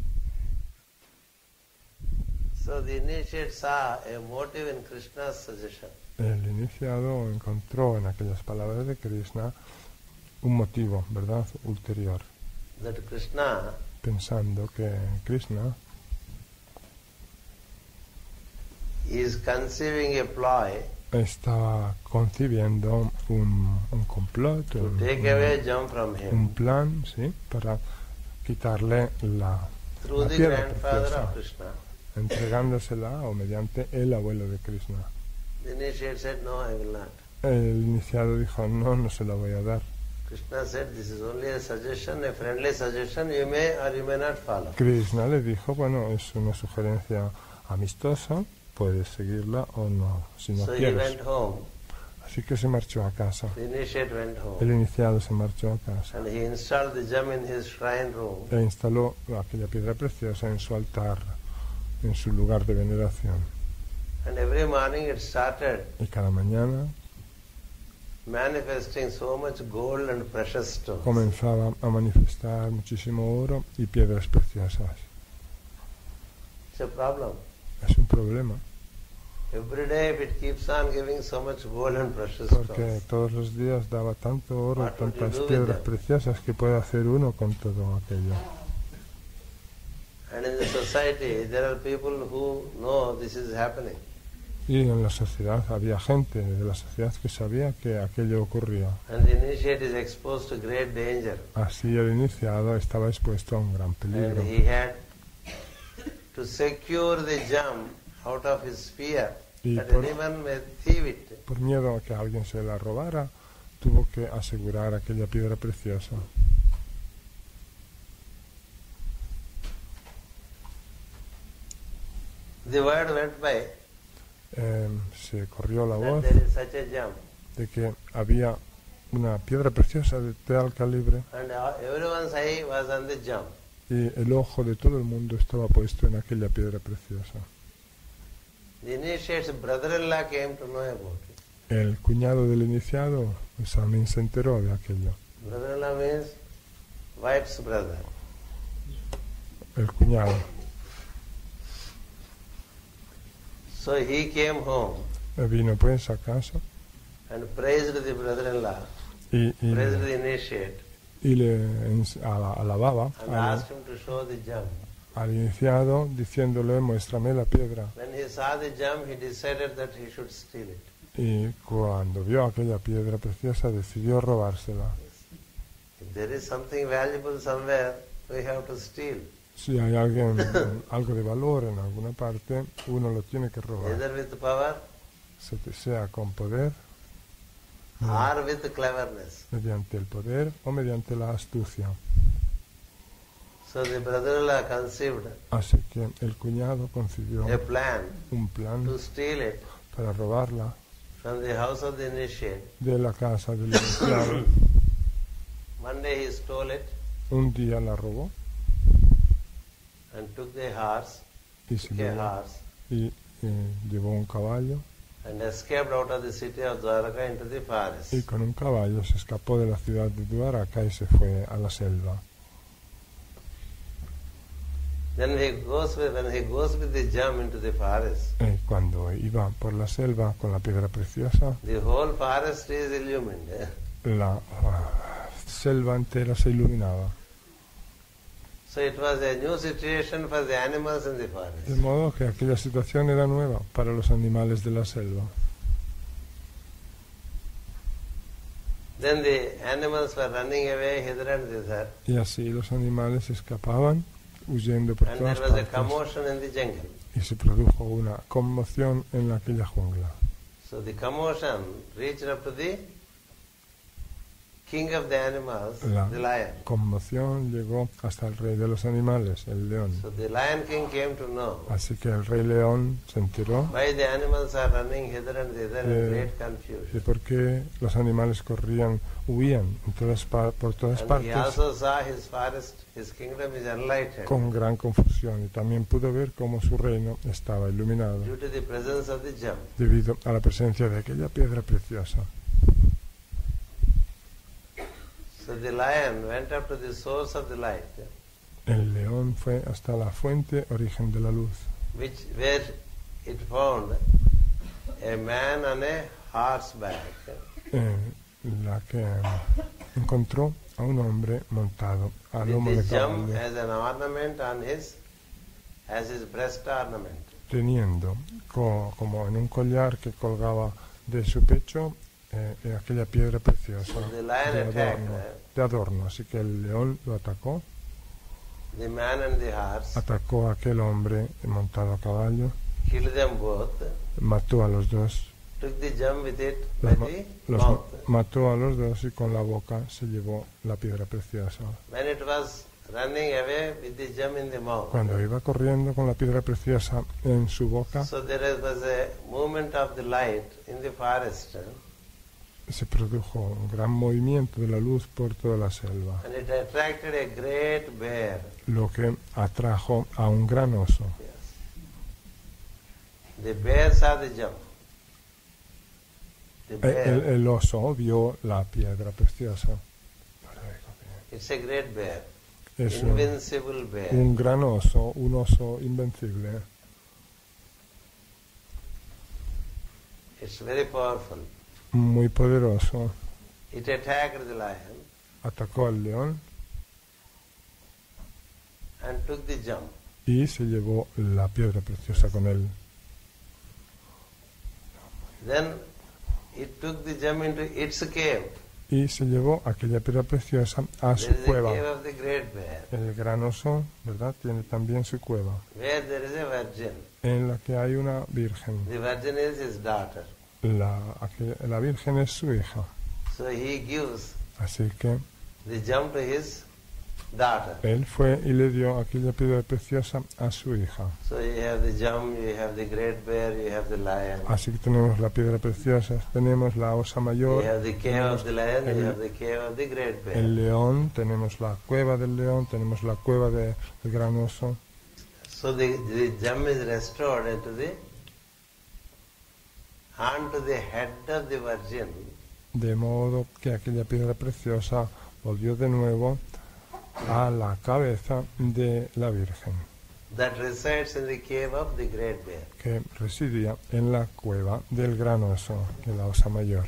So the initiate saw a motive in Krishna's suggestion. El iniciado encontró en aquellas palabras de Krishna un motivo, ¿verdad?, ulterior, That Krishna pensando que Krishna is conceiving a ploy estaba concibiendo un complot, to take away Jam from un him plan, ¿sí?, para quitarle la through the piedra grandfather preciosa, of Krishna. entregándosela o mediante el abuelo de Krishna. The initiate said, no, I will not. El iniciado dijo, no, no se la voy a dar. Krishna said, this is only a suggestion, a friendly suggestion, you may or you may not follow. Krishna le dijo, bueno, es una sugerencia amistosa, puedes seguirla o no, si no So he quieres. went home. Así que se marchó a casa. The initiate went El home. iniciado se marchó a casa And he installed the gem in his shrine room. e instaló aquella piedra preciosa en su altar, en su lugar de veneración. And every morning it started Y cada mañana manifesting so much gold and precious stones. comenzaba a manifestar muchísimo oro y piedras preciosas. It's a problem. Es un problema, Every day if it keeps on giving so much gold and precious porque stones, todos los días daba tanto oro y What would you tantas do with piedras them? preciosas que puede hacer uno con todo aquello. and in the society there are people who know this is happening. Y en la sociedad había gente de la sociedad que sabía que aquello ocurría. And the initiate is exposed to great danger. Así el iniciado estaba expuesto a un gran And peligro. he had to secure the gem out of his fear Y that por- anyone may thieve it. Por miedo a que alguien se la robara, tuvo que asegurar aquella piedra preciosa. The word went by Se corrió la that voz there is such a gem. de que había una piedra preciosa de tal calibre And everyone's eye was on the gem. y el ojo de todo el mundo estaba puesto en aquella piedra preciosa. The initiate's brother-in-law came to know about it. El cuñado del iniciado pues, también se enteró de aquello. Brother-in-law means wife's brother. El cuñado. So he came home Vino pues a casa and praised the brother-in-law, y praised the initiate, le alababa and asked him to show the gem. al iniciado diciéndole, muéstrame la piedra. When he saw the gem, he decided that he should steal it. Y cuando vio aquella piedra preciosa decidió robársela. If there is something valuable somewhere, we have to steal. Si hay algo de valor en alguna parte, uno lo tiene que robar, Either with power sea con poder, or with cleverness. mediante el poder o mediante la astucia. So the brother-in-law conceived Así que el cuñado concibió a plan un plan to steal it para robarla from the house of the initiate. de la casa del iniciado. One day he stole it Un día la robó and took the horse, y se took a llevó, horse, y llevó un caballo and escaped out of the city of Dwaraka into the y forest. con un caballo se escapó de la ciudad de Dwaraka y se fue a la selva. Then when he goes with the gem into the forest, Cuando iba por la selva con la piedra preciosa, the whole forest is illumined. la selva entera se iluminaba. So it was a new situation for the animals in the De forest. modo que aquella situación era nueva para los animales de la selva. Then the animals were running away hither and thither, Y así los animales escapaban, huyendo por and todas there was a partes. commotion in the jungle. Y se produjo una conmoción en aquella jungla. So the commotion reached up to the king of the animals, La the lion. conmoción llegó hasta el rey de los animales, el león. So the lion king came to know Así que el rey león se enteró why the animals are running hither and thither in great de confusion. por qué los animales huían por todas And he partes also saw his forest, his kingdom is enlightened con gran confusión. Y también pudo ver cómo su reino estaba iluminado due to the presence of the gem. debido a la presencia de aquella piedra preciosa. So the lion went up to the source of the light, El león fue hasta la fuente origen de la luz, where it found a man on a horseback, la que encontró a un hombre montado a lomo with de the gem caballo, as an ornament on as his breast ornament. teniendo como en un collar que colgaba de su pecho aquella piedra preciosa So the lion attacked. de adorno. Así que el león lo atacó, The man and the horse, atacó a aquel hombre montado a caballo, killed them both, mató a los dos, took the gem with it by the los mouth. mató a los dos y con la boca se llevó la piedra preciosa. When it was running away with the gem in the mouth, Cuando iba corriendo con la piedra preciosa en su boca, so there was a movement of the light in the forest, se produjo un gran movimiento de la luz por toda la selva, and it attracted a great bear. lo que atrajo a un gran oso. Yes. The bear saw the gem. The bear, El oso vio la piedra preciosa. it's a great bear, Es invincible bear. un gran oso, un oso invencible. It's very powerful. Muy poderoso. It attacked the lion Atacó al león and took the gem. y se llevó la piedra preciosa con él. Then it took the gem into its cave. Y se llevó aquella piedra preciosa a There su is a cueva. cave of the great bear, El gran oso, ¿verdad? Tiene también su cueva, where there is a virgin. en la que hay una virgen. The virgin is his daughter. La virgen es su hija. So he gives Así que the gem to his daughter. él fue y le dio aquella piedra preciosa a su hija. So you have the gem, you have the great bear, you have the lion. Así que tenemos la piedra preciosa, tenemos la osa You mayor, have the cave of the lion, you el- have the cave of the great bear. el león, tenemos la cueva del león, tenemos la cueva del gran oso. So the gem is restored onto the head of the virgin, De modo que aquella piedra preciosa volvió de nuevo a la cabeza de la Virgen, that resides in the cave of the great bear. que residía en la cueva del gran oso, de la osa mayor.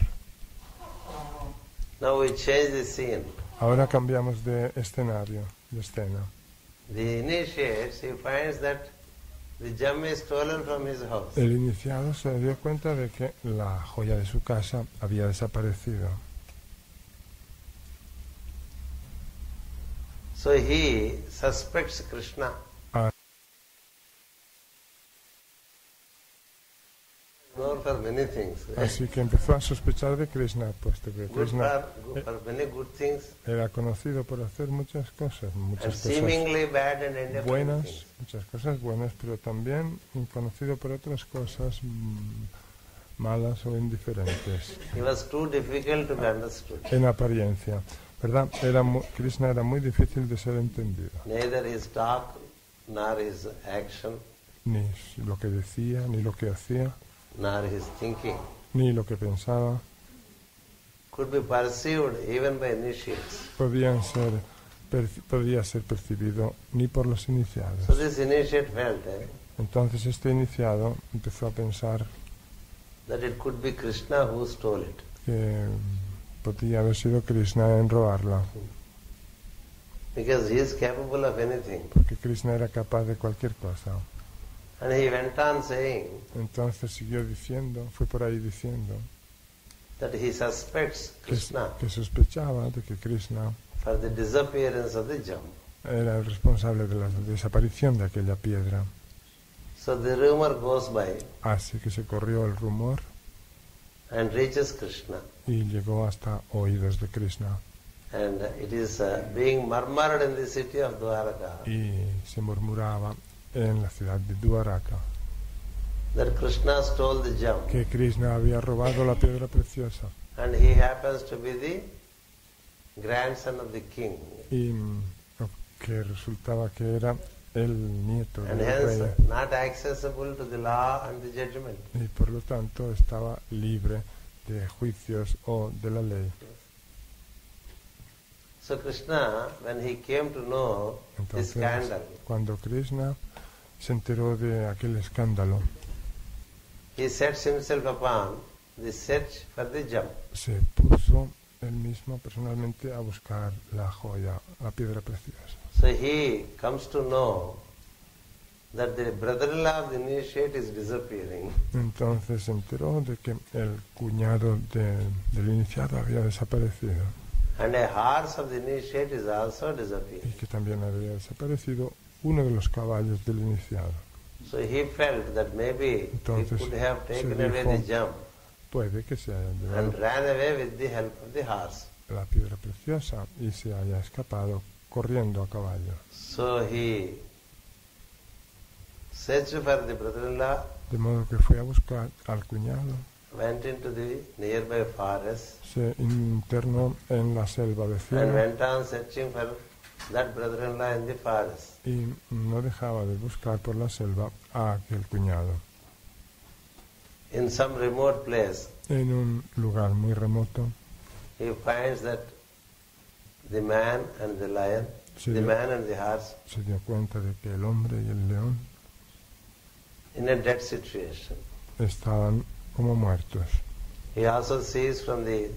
Now we change the scene. Ahora cambiamos de escenario, de escena. The initiate, he finds that the gem is stolen from his house. El iniciado se dio cuenta de que la joya de su casa había desaparecido. So he suspects Krishna. Known for many things. Así que empezó a sospechar de Krishna, puesto que Good Krishna for many good things, era conocido por hacer muchas and cosas seemingly bad and indifferent buenas, things. muchas cosas buenas, pero también conocido por otras cosas malas o indiferentes He was too difficult to be understood. en apariencia, ¿verdad? Krishna era muy difícil de ser entendido, Neither his talk nor his action ni lo que decía, ni lo que hacía, nor his thinking ni lo que pensaba could be perceived even by initiates. podía ser percibido ni por los iniciados. So this initiate felt Entonces este iniciado empezó a pensar that it could be Krishna who stole it. que podía haber sido Krishna en robarla, Because he is capable of anything. porque Krishna era capaz de cualquier cosa. And he went on saying Entonces siguió diciendo, fue por ahí diciendo that he suspects Krishna que sospechaba de que Krishna for the disappearance of the gem. era el responsable de la desaparición de aquella piedra. So the rumor goes by Así que se corrió el rumor and reaches Krishna. y llegó hasta oídos de Krishna. And it is being murmured in the city of Dwaraka Y se murmuraba en la ciudad de Dwaraka that Krishna stole the gem. que Krishna había robado la piedra preciosa. And he happens to be the grandson of the king. Y que resultaba que era el nieto And del hence rey. not accessible to the law and the judgment. Y por lo tanto estaba libre de juicios o de la ley. So Krishna, when he came to know this Entonces, scandal, cuando Krishna se enteró de aquel escándalo, he sets himself upon the search for the gem. se puso él mismo personalmente a buscar la joya, la piedra preciosa. So he comes to know that the brother-in-law of the initiate is disappearing. Entonces se enteró de que el cuñado del iniciado había desaparecido And a horse of the initiate is also y disappearing. que también había desaparecido uno de los caballos del iniciado. So he felt that maybe Entonces, he could have se taken away dijo, the gem Puede que se haya and llevado ran away with the help of the horse. la piedra preciosa y se haya escapado corriendo a caballo. So he searched for the brother-in-law, De modo que fue a buscar al cuñado, went into the nearby forest, se internó en la selva and vecina went on searching for that brother-in-law in the forest. y no dejaba de buscar por la selva a aquel cuñado. In some remote place, En un lugar muy remoto he finds that the man and the lion, Sí. the man and the horse, se dio cuenta de que el hombre y el león in a dead situation. estaban como muertos. He also sees from the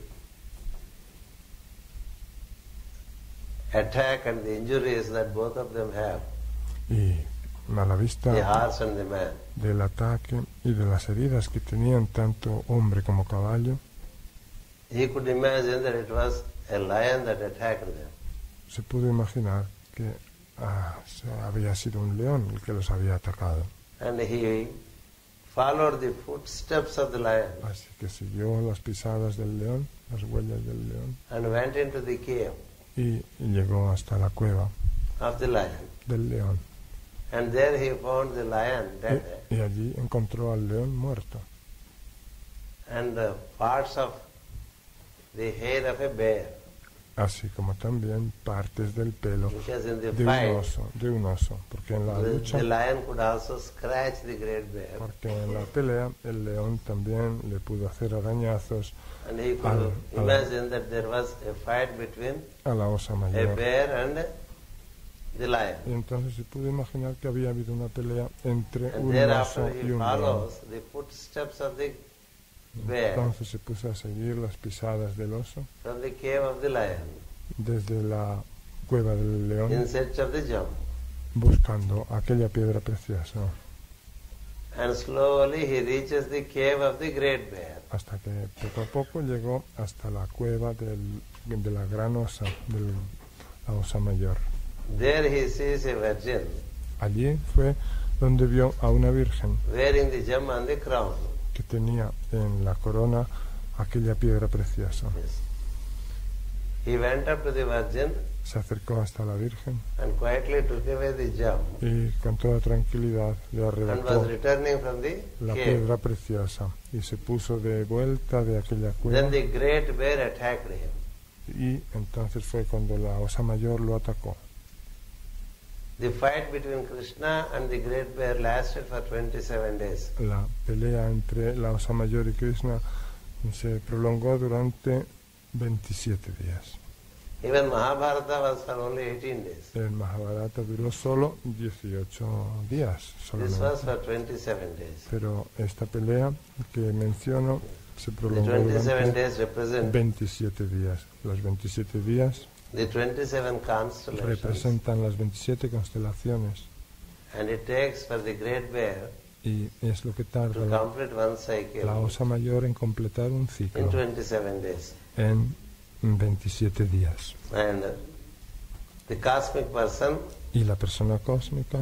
attack and the injuries that both of them have, Y a la the vista horse and the man. del ataque y de las heridas que tenían tanto hombre como caballo, He could imagine that it was a lion that attacked them. se pudo imaginar que había sido un león el que los había atacado. And he followed the footsteps of the lion Así que siguió las pisadas del león, las huellas del león, and went into the cave y llegó hasta la cueva of the lion. del león. And there he found the lion dead Y allí encontró al león muerto and parts of the hair of a bear, así como también partes del pelo because in the de fight un oso, porque en la lucha, the lion could also scratch the great bear, porque en la pelea el león también le pudo hacer arañazos and he could imagine that there was a fight between a la osa a mayor. bear and the lion. Y entonces se pudo imaginar que había habido una pelea entre And un thereafter oso y he un león. follows the footsteps of the bear Entonces se puso a seguir las pisadas del oso from the cave of the lion desde la cueva del in león, search of the gem. buscando aquella piedra preciosa, And slowly he reaches the cave of the great bear. hasta que poco a poco llegó hasta la cueva de la gran osa, de la osa mayor. There he sees a virgin Allí fue donde vio a una virgen wearing the gem on the crown. que tenía en la corona aquella piedra preciosa. Yes. He went up to the virgin Se acercó hasta la virgen and quietly took away the gem y con toda tranquilidad le and arrebató was returning from the la cave. piedra preciosa y se puso de vuelta de aquella Then cueva, the great bear attacked him. y entonces fue cuando la osa mayor lo atacó. The fight between Krishna and the great bear lasted for 27 days. La pelea entre la osa mayor y Krishna se prolongó durante 27 días. Even Mahabharata was for only 18 days. El Mahabharata duró solo 18 días This was solamente. for 27 days. Pero esta pelea que menciono se The prolongó 27 durante days represent 27 días. Los 27 días the 27 constellations. representan las 27 constelaciones And it takes for the great bear y es lo que tarda to complete one cycle la osa mayor en completar un in ciclo 27 days. en 27 días. And the cosmic person Y la persona cósmica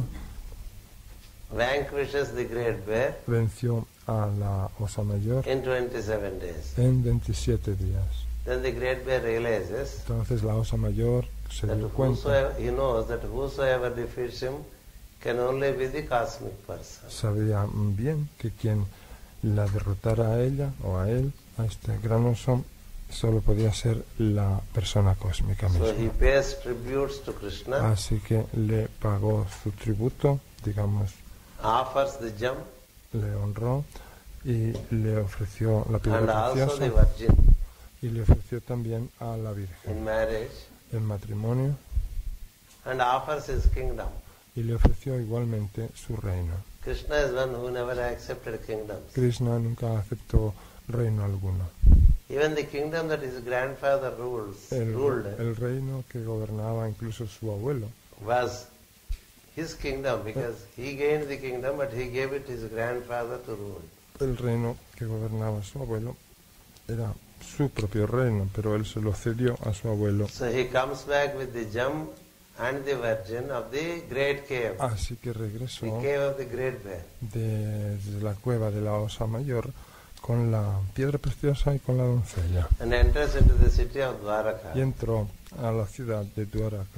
vanquishes the great bear venció a la osa mayor in 27 days. en 27 días. Then the great bear realizes Entonces la osa mayor se that dio cuenta, whosoever, he knows that whosoever defeats him can only be the cosmic person. sabía bien que quien la derrotara a ella o a él, a este gran oso, solo podía ser la persona cósmica So misma. he pays tributes to Krishna, Así que le pagó su tributo, digamos, offers the gem le honró y le ofreció la and piedra also the preciosa virgin y le ofreció también a la Virgen in marriage el matrimonio and offers his kingdom. y le ofreció igualmente su reino. Krishna is one who never accepted kingdoms. Krishna nunca aceptó reino alguno. Even the kingdom that his grandfather ruled El reino que gobernaba incluso su abuelo was his kingdom because he gained the kingdom, but he gave it his grandfather to rule. El reino que gobernaba su abuelo era su propio reino, pero él se lo cedió a su abuelo. So he comes back with the gem and the virgin of the great cave, Así que regresó the cave of the great bear. desde la cueva de la Osa Mayor con la piedra preciosa y con la doncella. And enters into the city of Dwaraka. Y entró a la ciudad de Dwaraka.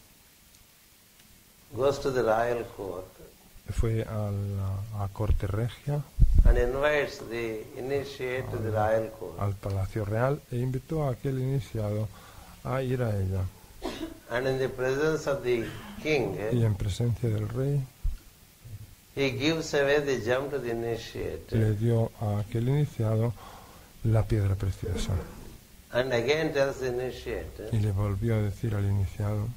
Goes to the royal court Fue a la corte regia, and invites the initiate to the royal court. al palacio real, e invitó a aquel iniciado a ir a ella. And in the presence of the king, Y en presencia del rey he gives away the gem to the initiate. le dio a aquel iniciado la piedra preciosa. And again tells the initiate, Y le volvió a decir al iniciado: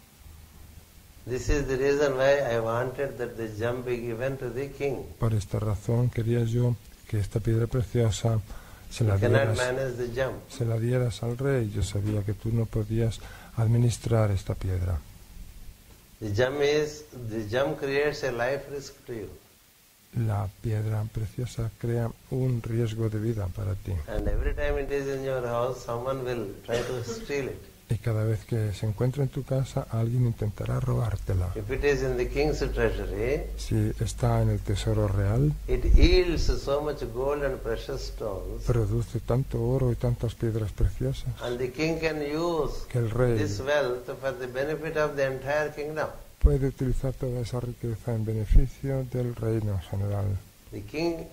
this is the reason why I wanted that the gem be given to the king. por esta razón quería yo que esta piedra preciosa se You la cannot dieras, manage the gem. se la dieras al rey. Yo sabía que tú no podías administrar esta piedra. The gem creates a life risk to you. La piedra preciosa crea un riesgo de vida para ti. And every time it is in your house, someone will try to steal it. Y cada vez que se encuentra en tu casa, alguien intentará robártela. If it is in the king's treasury, Si está en el tesoro real, it yields so much gold and precious stones, produce tanto oro y tantas piedras preciosas and the king can use que el rey this wealth for the benefit of the entire kingdom. puede utilizar toda esa riqueza en beneficio del reino general. The king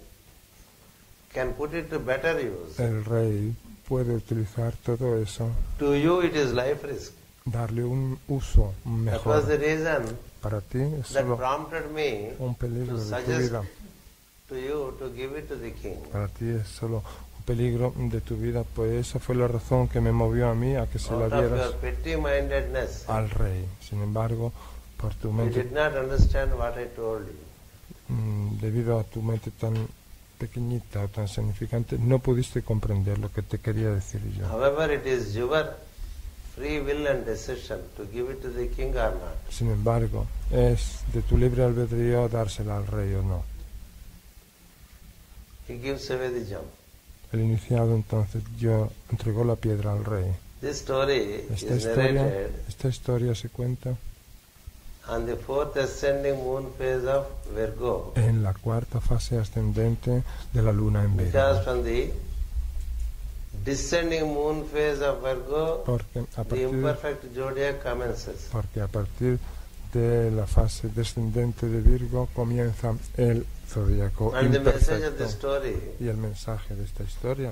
can put it to better use. El rey puede utilizar todo eso, To you it is life risk. darle un uso That was the mejor. reason Para ti es that solo prompted me un peligro to de tu suggest vida. to you to give it to the king. Para ti es solo un peligro de tu vida, pues esa fue la razón que me movió a mí a que se la Out of dieras your petty-mindedness, al rey. Sin embargo, por tu you mente, did not understand what I told you. debido a tu mente tan pequeñita o tan significante, no pudiste comprender lo que te quería decir yo. However, it is your free will and decision to give it to the king or not. Sin embargo, es de tu libre albedrío dársela al rey o no. He gives away the gem. El iniciado entonces entregó la piedra al rey. This story is narrated Esta historia se cuenta on the fourth ascending moon phase of Virgo. en la cuarta fase ascendente de la luna en Because Virgo. from the descending moon phase of Virgo, Porque a the partir, imperfect zodiac commences. porque a partir de la fase descendente de Virgo comienza el zodíaco And the message of the imperfecto. story, Y el mensaje de esta historia,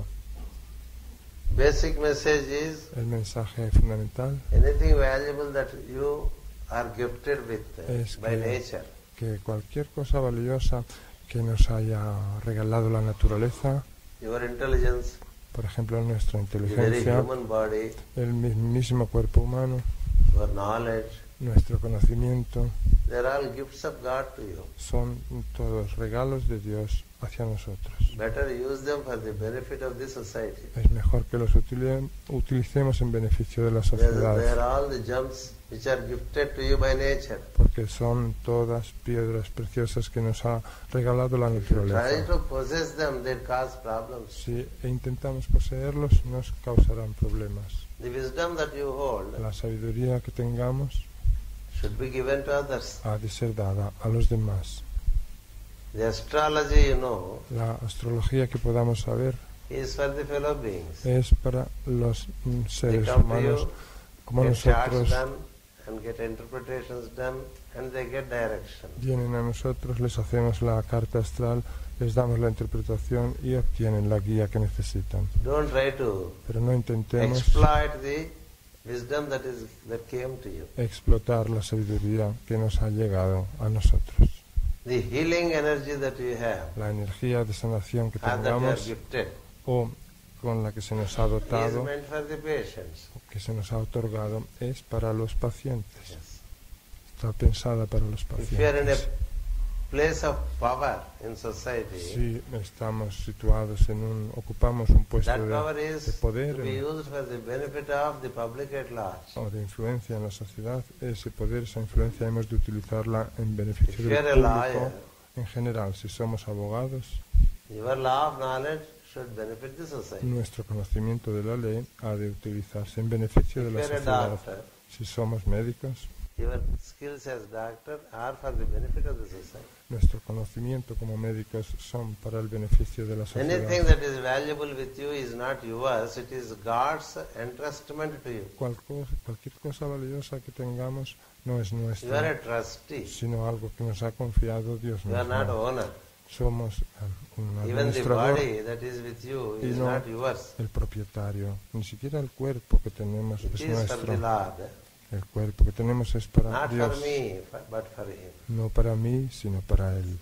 basic message is el mensaje fundamental, anything valuable that you are gifted with Es by que- nature, que cualquier cosa valiosa que nos haya regalado la naturaleza, your intelligence, por ejemplo nuestra the very inteligencia, human body, el mismísimo cuerpo humano, your knowledge, nuestro conocimiento, they are all gifts of God to you. son todos regalos de Dios hacia nosotros. Better use them for the benefit of the society. Es mejor que los utilicemos en beneficio de la They sociedad, are all the gems which are gifted to you by nature. porque son todas piedras preciosas que nos ha regalado la If you try naturaleza. to possess them, they cause problems. Si intentamos poseerlos, nos causarán problemas. The wisdom that you hold La sabiduría que tengamos should be given to others. ha de ser dada a los demás. The astrology, La astrología que podamos saber is for the fellow beings. es para los They seres come to humanos you, como get charts nosotros. done, and get interpretations done, and they get direction. Vienen a nosotros, les hacemos la carta astral, les damos la interpretación y obtienen la guía que necesitan. Don't try to Pero no intentemos exploit the wisdom that came to you. explotar la sabiduría que nos ha llegado a nosotros. The healing energy that you have, La energía de sanación que or that you are tengamos gifted, o con la que se nos ha is dotado, meant for the patients. que se nos ha otorgado, es para los pacientes. Yes. Está pensada para los If you are in a pacientes. place of power in society, si estamos situados ocupamos un puesto that power de is poder to be used for the benefit of the public at large. o de influencia en la sociedad, ese poder, esa influencia hemos de utilizarla en beneficio If del you are a público lawyer, en general. Si somos abogados, your law of knowledge should benefit the society. nuestro conocimiento de la ley ha de utilizarse en beneficio de If la you are a sociedad. doctor, Si somos médicos, your skills as doctor are for the benefit of the society. nuestro conocimiento como médicos son para el beneficio de la Anything sociedad. that is valuable with you is not yours, it is God's entrustment to you. Cualquier cosa valiosa que tengamos no es You are nuestra, a trustee, sino algo que nos ha confiado Dios you are not mismo. owner. Somos un Even the administrador body that is with you y is no not yours. el propietario. Ni siquiera el cuerpo que tenemos It es is for the nuestro. Lord. El cuerpo que tenemos es para Not Dios, for me, but for Him. no para mí, sino para Él.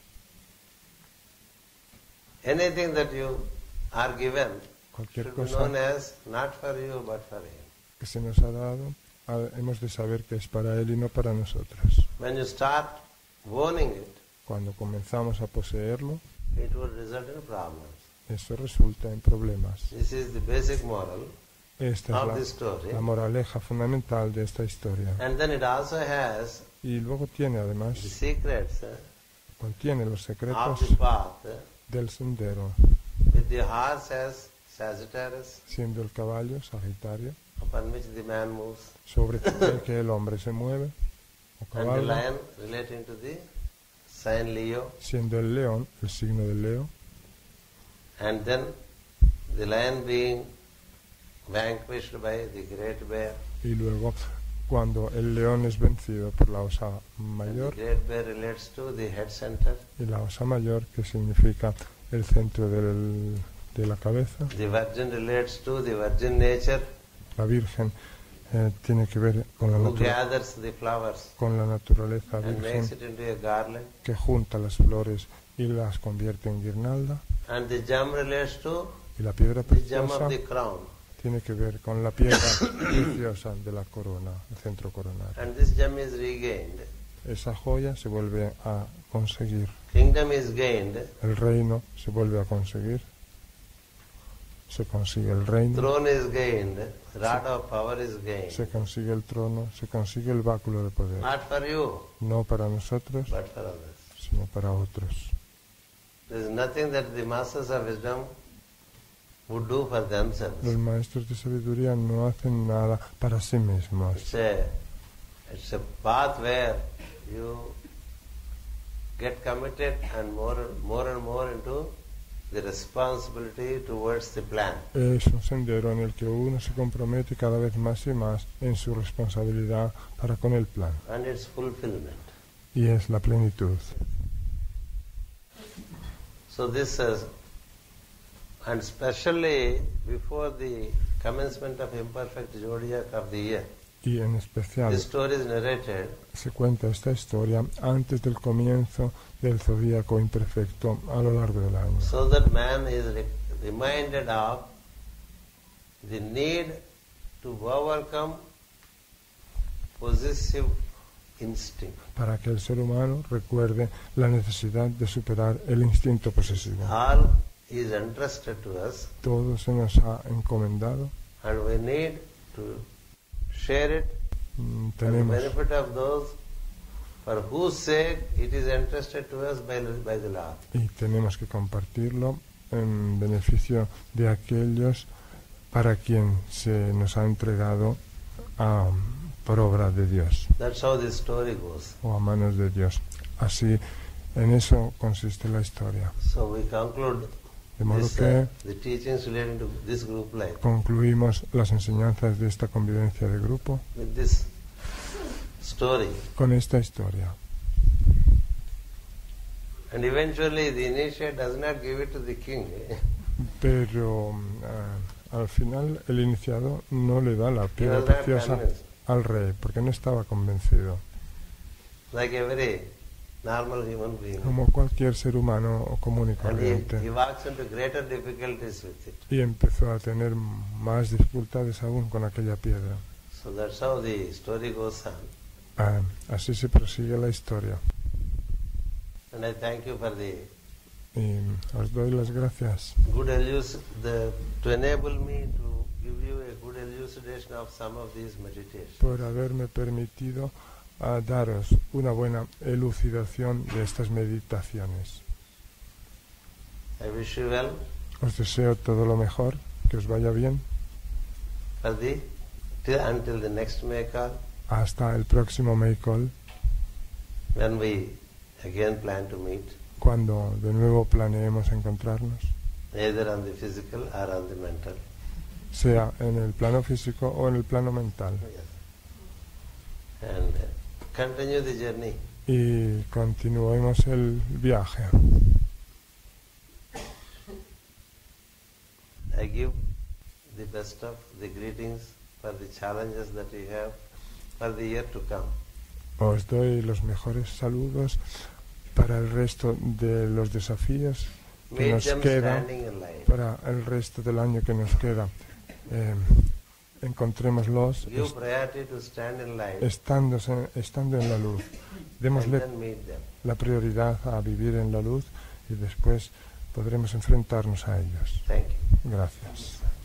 Anything that you are given Cualquier should be cosa known as not for you, but for Him. que se nos ha dado, hemos de saber que es para Él y no para nosotros. When you start owning it, Cuando comenzamos a poseerlo, it will result in problems. eso resulta en problemas. This is the basic moral Esta of the es story. la moraleja fundamental de esta historia. And then it also has Y luego tiene the además, secrets contiene los of secretos the path, del sendero, with the horse as Sagittarius, siendo el caballo Sagitario, upon which the man moves, sobre el que el hombre se mueve, o and the caballo, lion relating to the sign Leo, siendo el león el signo del Leo, and then the lion being vanquished by the great bear, y luego cuando el león es vencido por la osa and the mayor, great bear relates to the head center, y la osa mayor que significa el centro de la cabeza, the virgin relates to the virgin nature, la Virgen tiene que ver con who gathers the flowers con la naturaleza and makes virgen it into a garland, que junta las flores y las convierte en guirnalda, and the gem relates to y la piedra the gem preciosa of the crown, tiene que ver con la piedra preciosa de la corona, el centro coronario. and this gem is regained. Esa joya se vuelve a conseguir, Kingdom is gained, el reino se vuelve a conseguir, se consigue el reino, throne is gained, rod of power is gained. se consigue el trono, se consigue el báculo de poder, Not for you, no para nosotros, but for others. sino para otros. There is nothing that the masters of wisdom would do for themselves. Los maestros de sabiduría no hacen nada para sí mismos. It's a path where you get committed and more and more into the responsibility towards the plan. Es un sendero en el que uno se compromete cada vez más y más en su responsabilidad para con el plan. And its fulfillment. Y es la plenitud. So this is, and especially before the commencement of imperfect zodiac of the year, Y en especial this story is narrated se cuenta esta historia antes del comienzo del zodíaco imperfecto a lo largo del año, so that man is reminded of the need to overcome possessive instinct. para que el ser humano recuerde la necesidad de superar el instinto posesivo. All is entrusted to us, Todo se nos ha encomendado, and we need to share it for the tenemos, benefit of those for whose sake it is entrusted to us by the Lord. y tenemos que compartirlo en beneficio de aquellos para quien se nos ha entregado por obra de Dios That's how this story goes. o a manos de Dios. Así, en eso consiste la historia. So we conclude De modo this, que the teachings relating to this group life concluimos las enseñanzas de esta convivencia de grupo with this story. con esta historia. And eventually the initiate does not give it to the king. Pero al final el iniciado no le da la He piedra was not preciosa convinced. al rey porque no estaba convencido. Like a very normal human being. Como cualquier ser humano común y And he corriente. walks into greater difficulties with it. Y empezó a tener más dificultades aún con aquella piedra. So that's how the story goes on. Así se prosigue la historia. And I thank you for the Y os doy las gracias good to enable me to give you a good elucidation of some of these meditations. por haberme permitido daros una buena elucidación de estas meditaciones. I wish you well Os deseo todo lo mejor, que os vaya bien. Until the next May call, Hasta el próximo May Call, when we again plan to meet, cuando de nuevo planeemos encontrarnos, either on the physical or on the mental. sea en el plano físico o en el plano mental. Yes. And continue the journey. Y continuemos el viaje. I give the best of the greetings for the challenges that you have for the year to come. Os doy los mejores saludos para el resto de los desafíos que Meet nos them quedan, standing in line. para el resto del año que nos queda. Encontrémoslos Give priority to stand in line estando en la luz. and Démosle then meet them. la prioridad a vivir en la luz y después podremos enfrentarnos a ellos. Thank you. Gracias.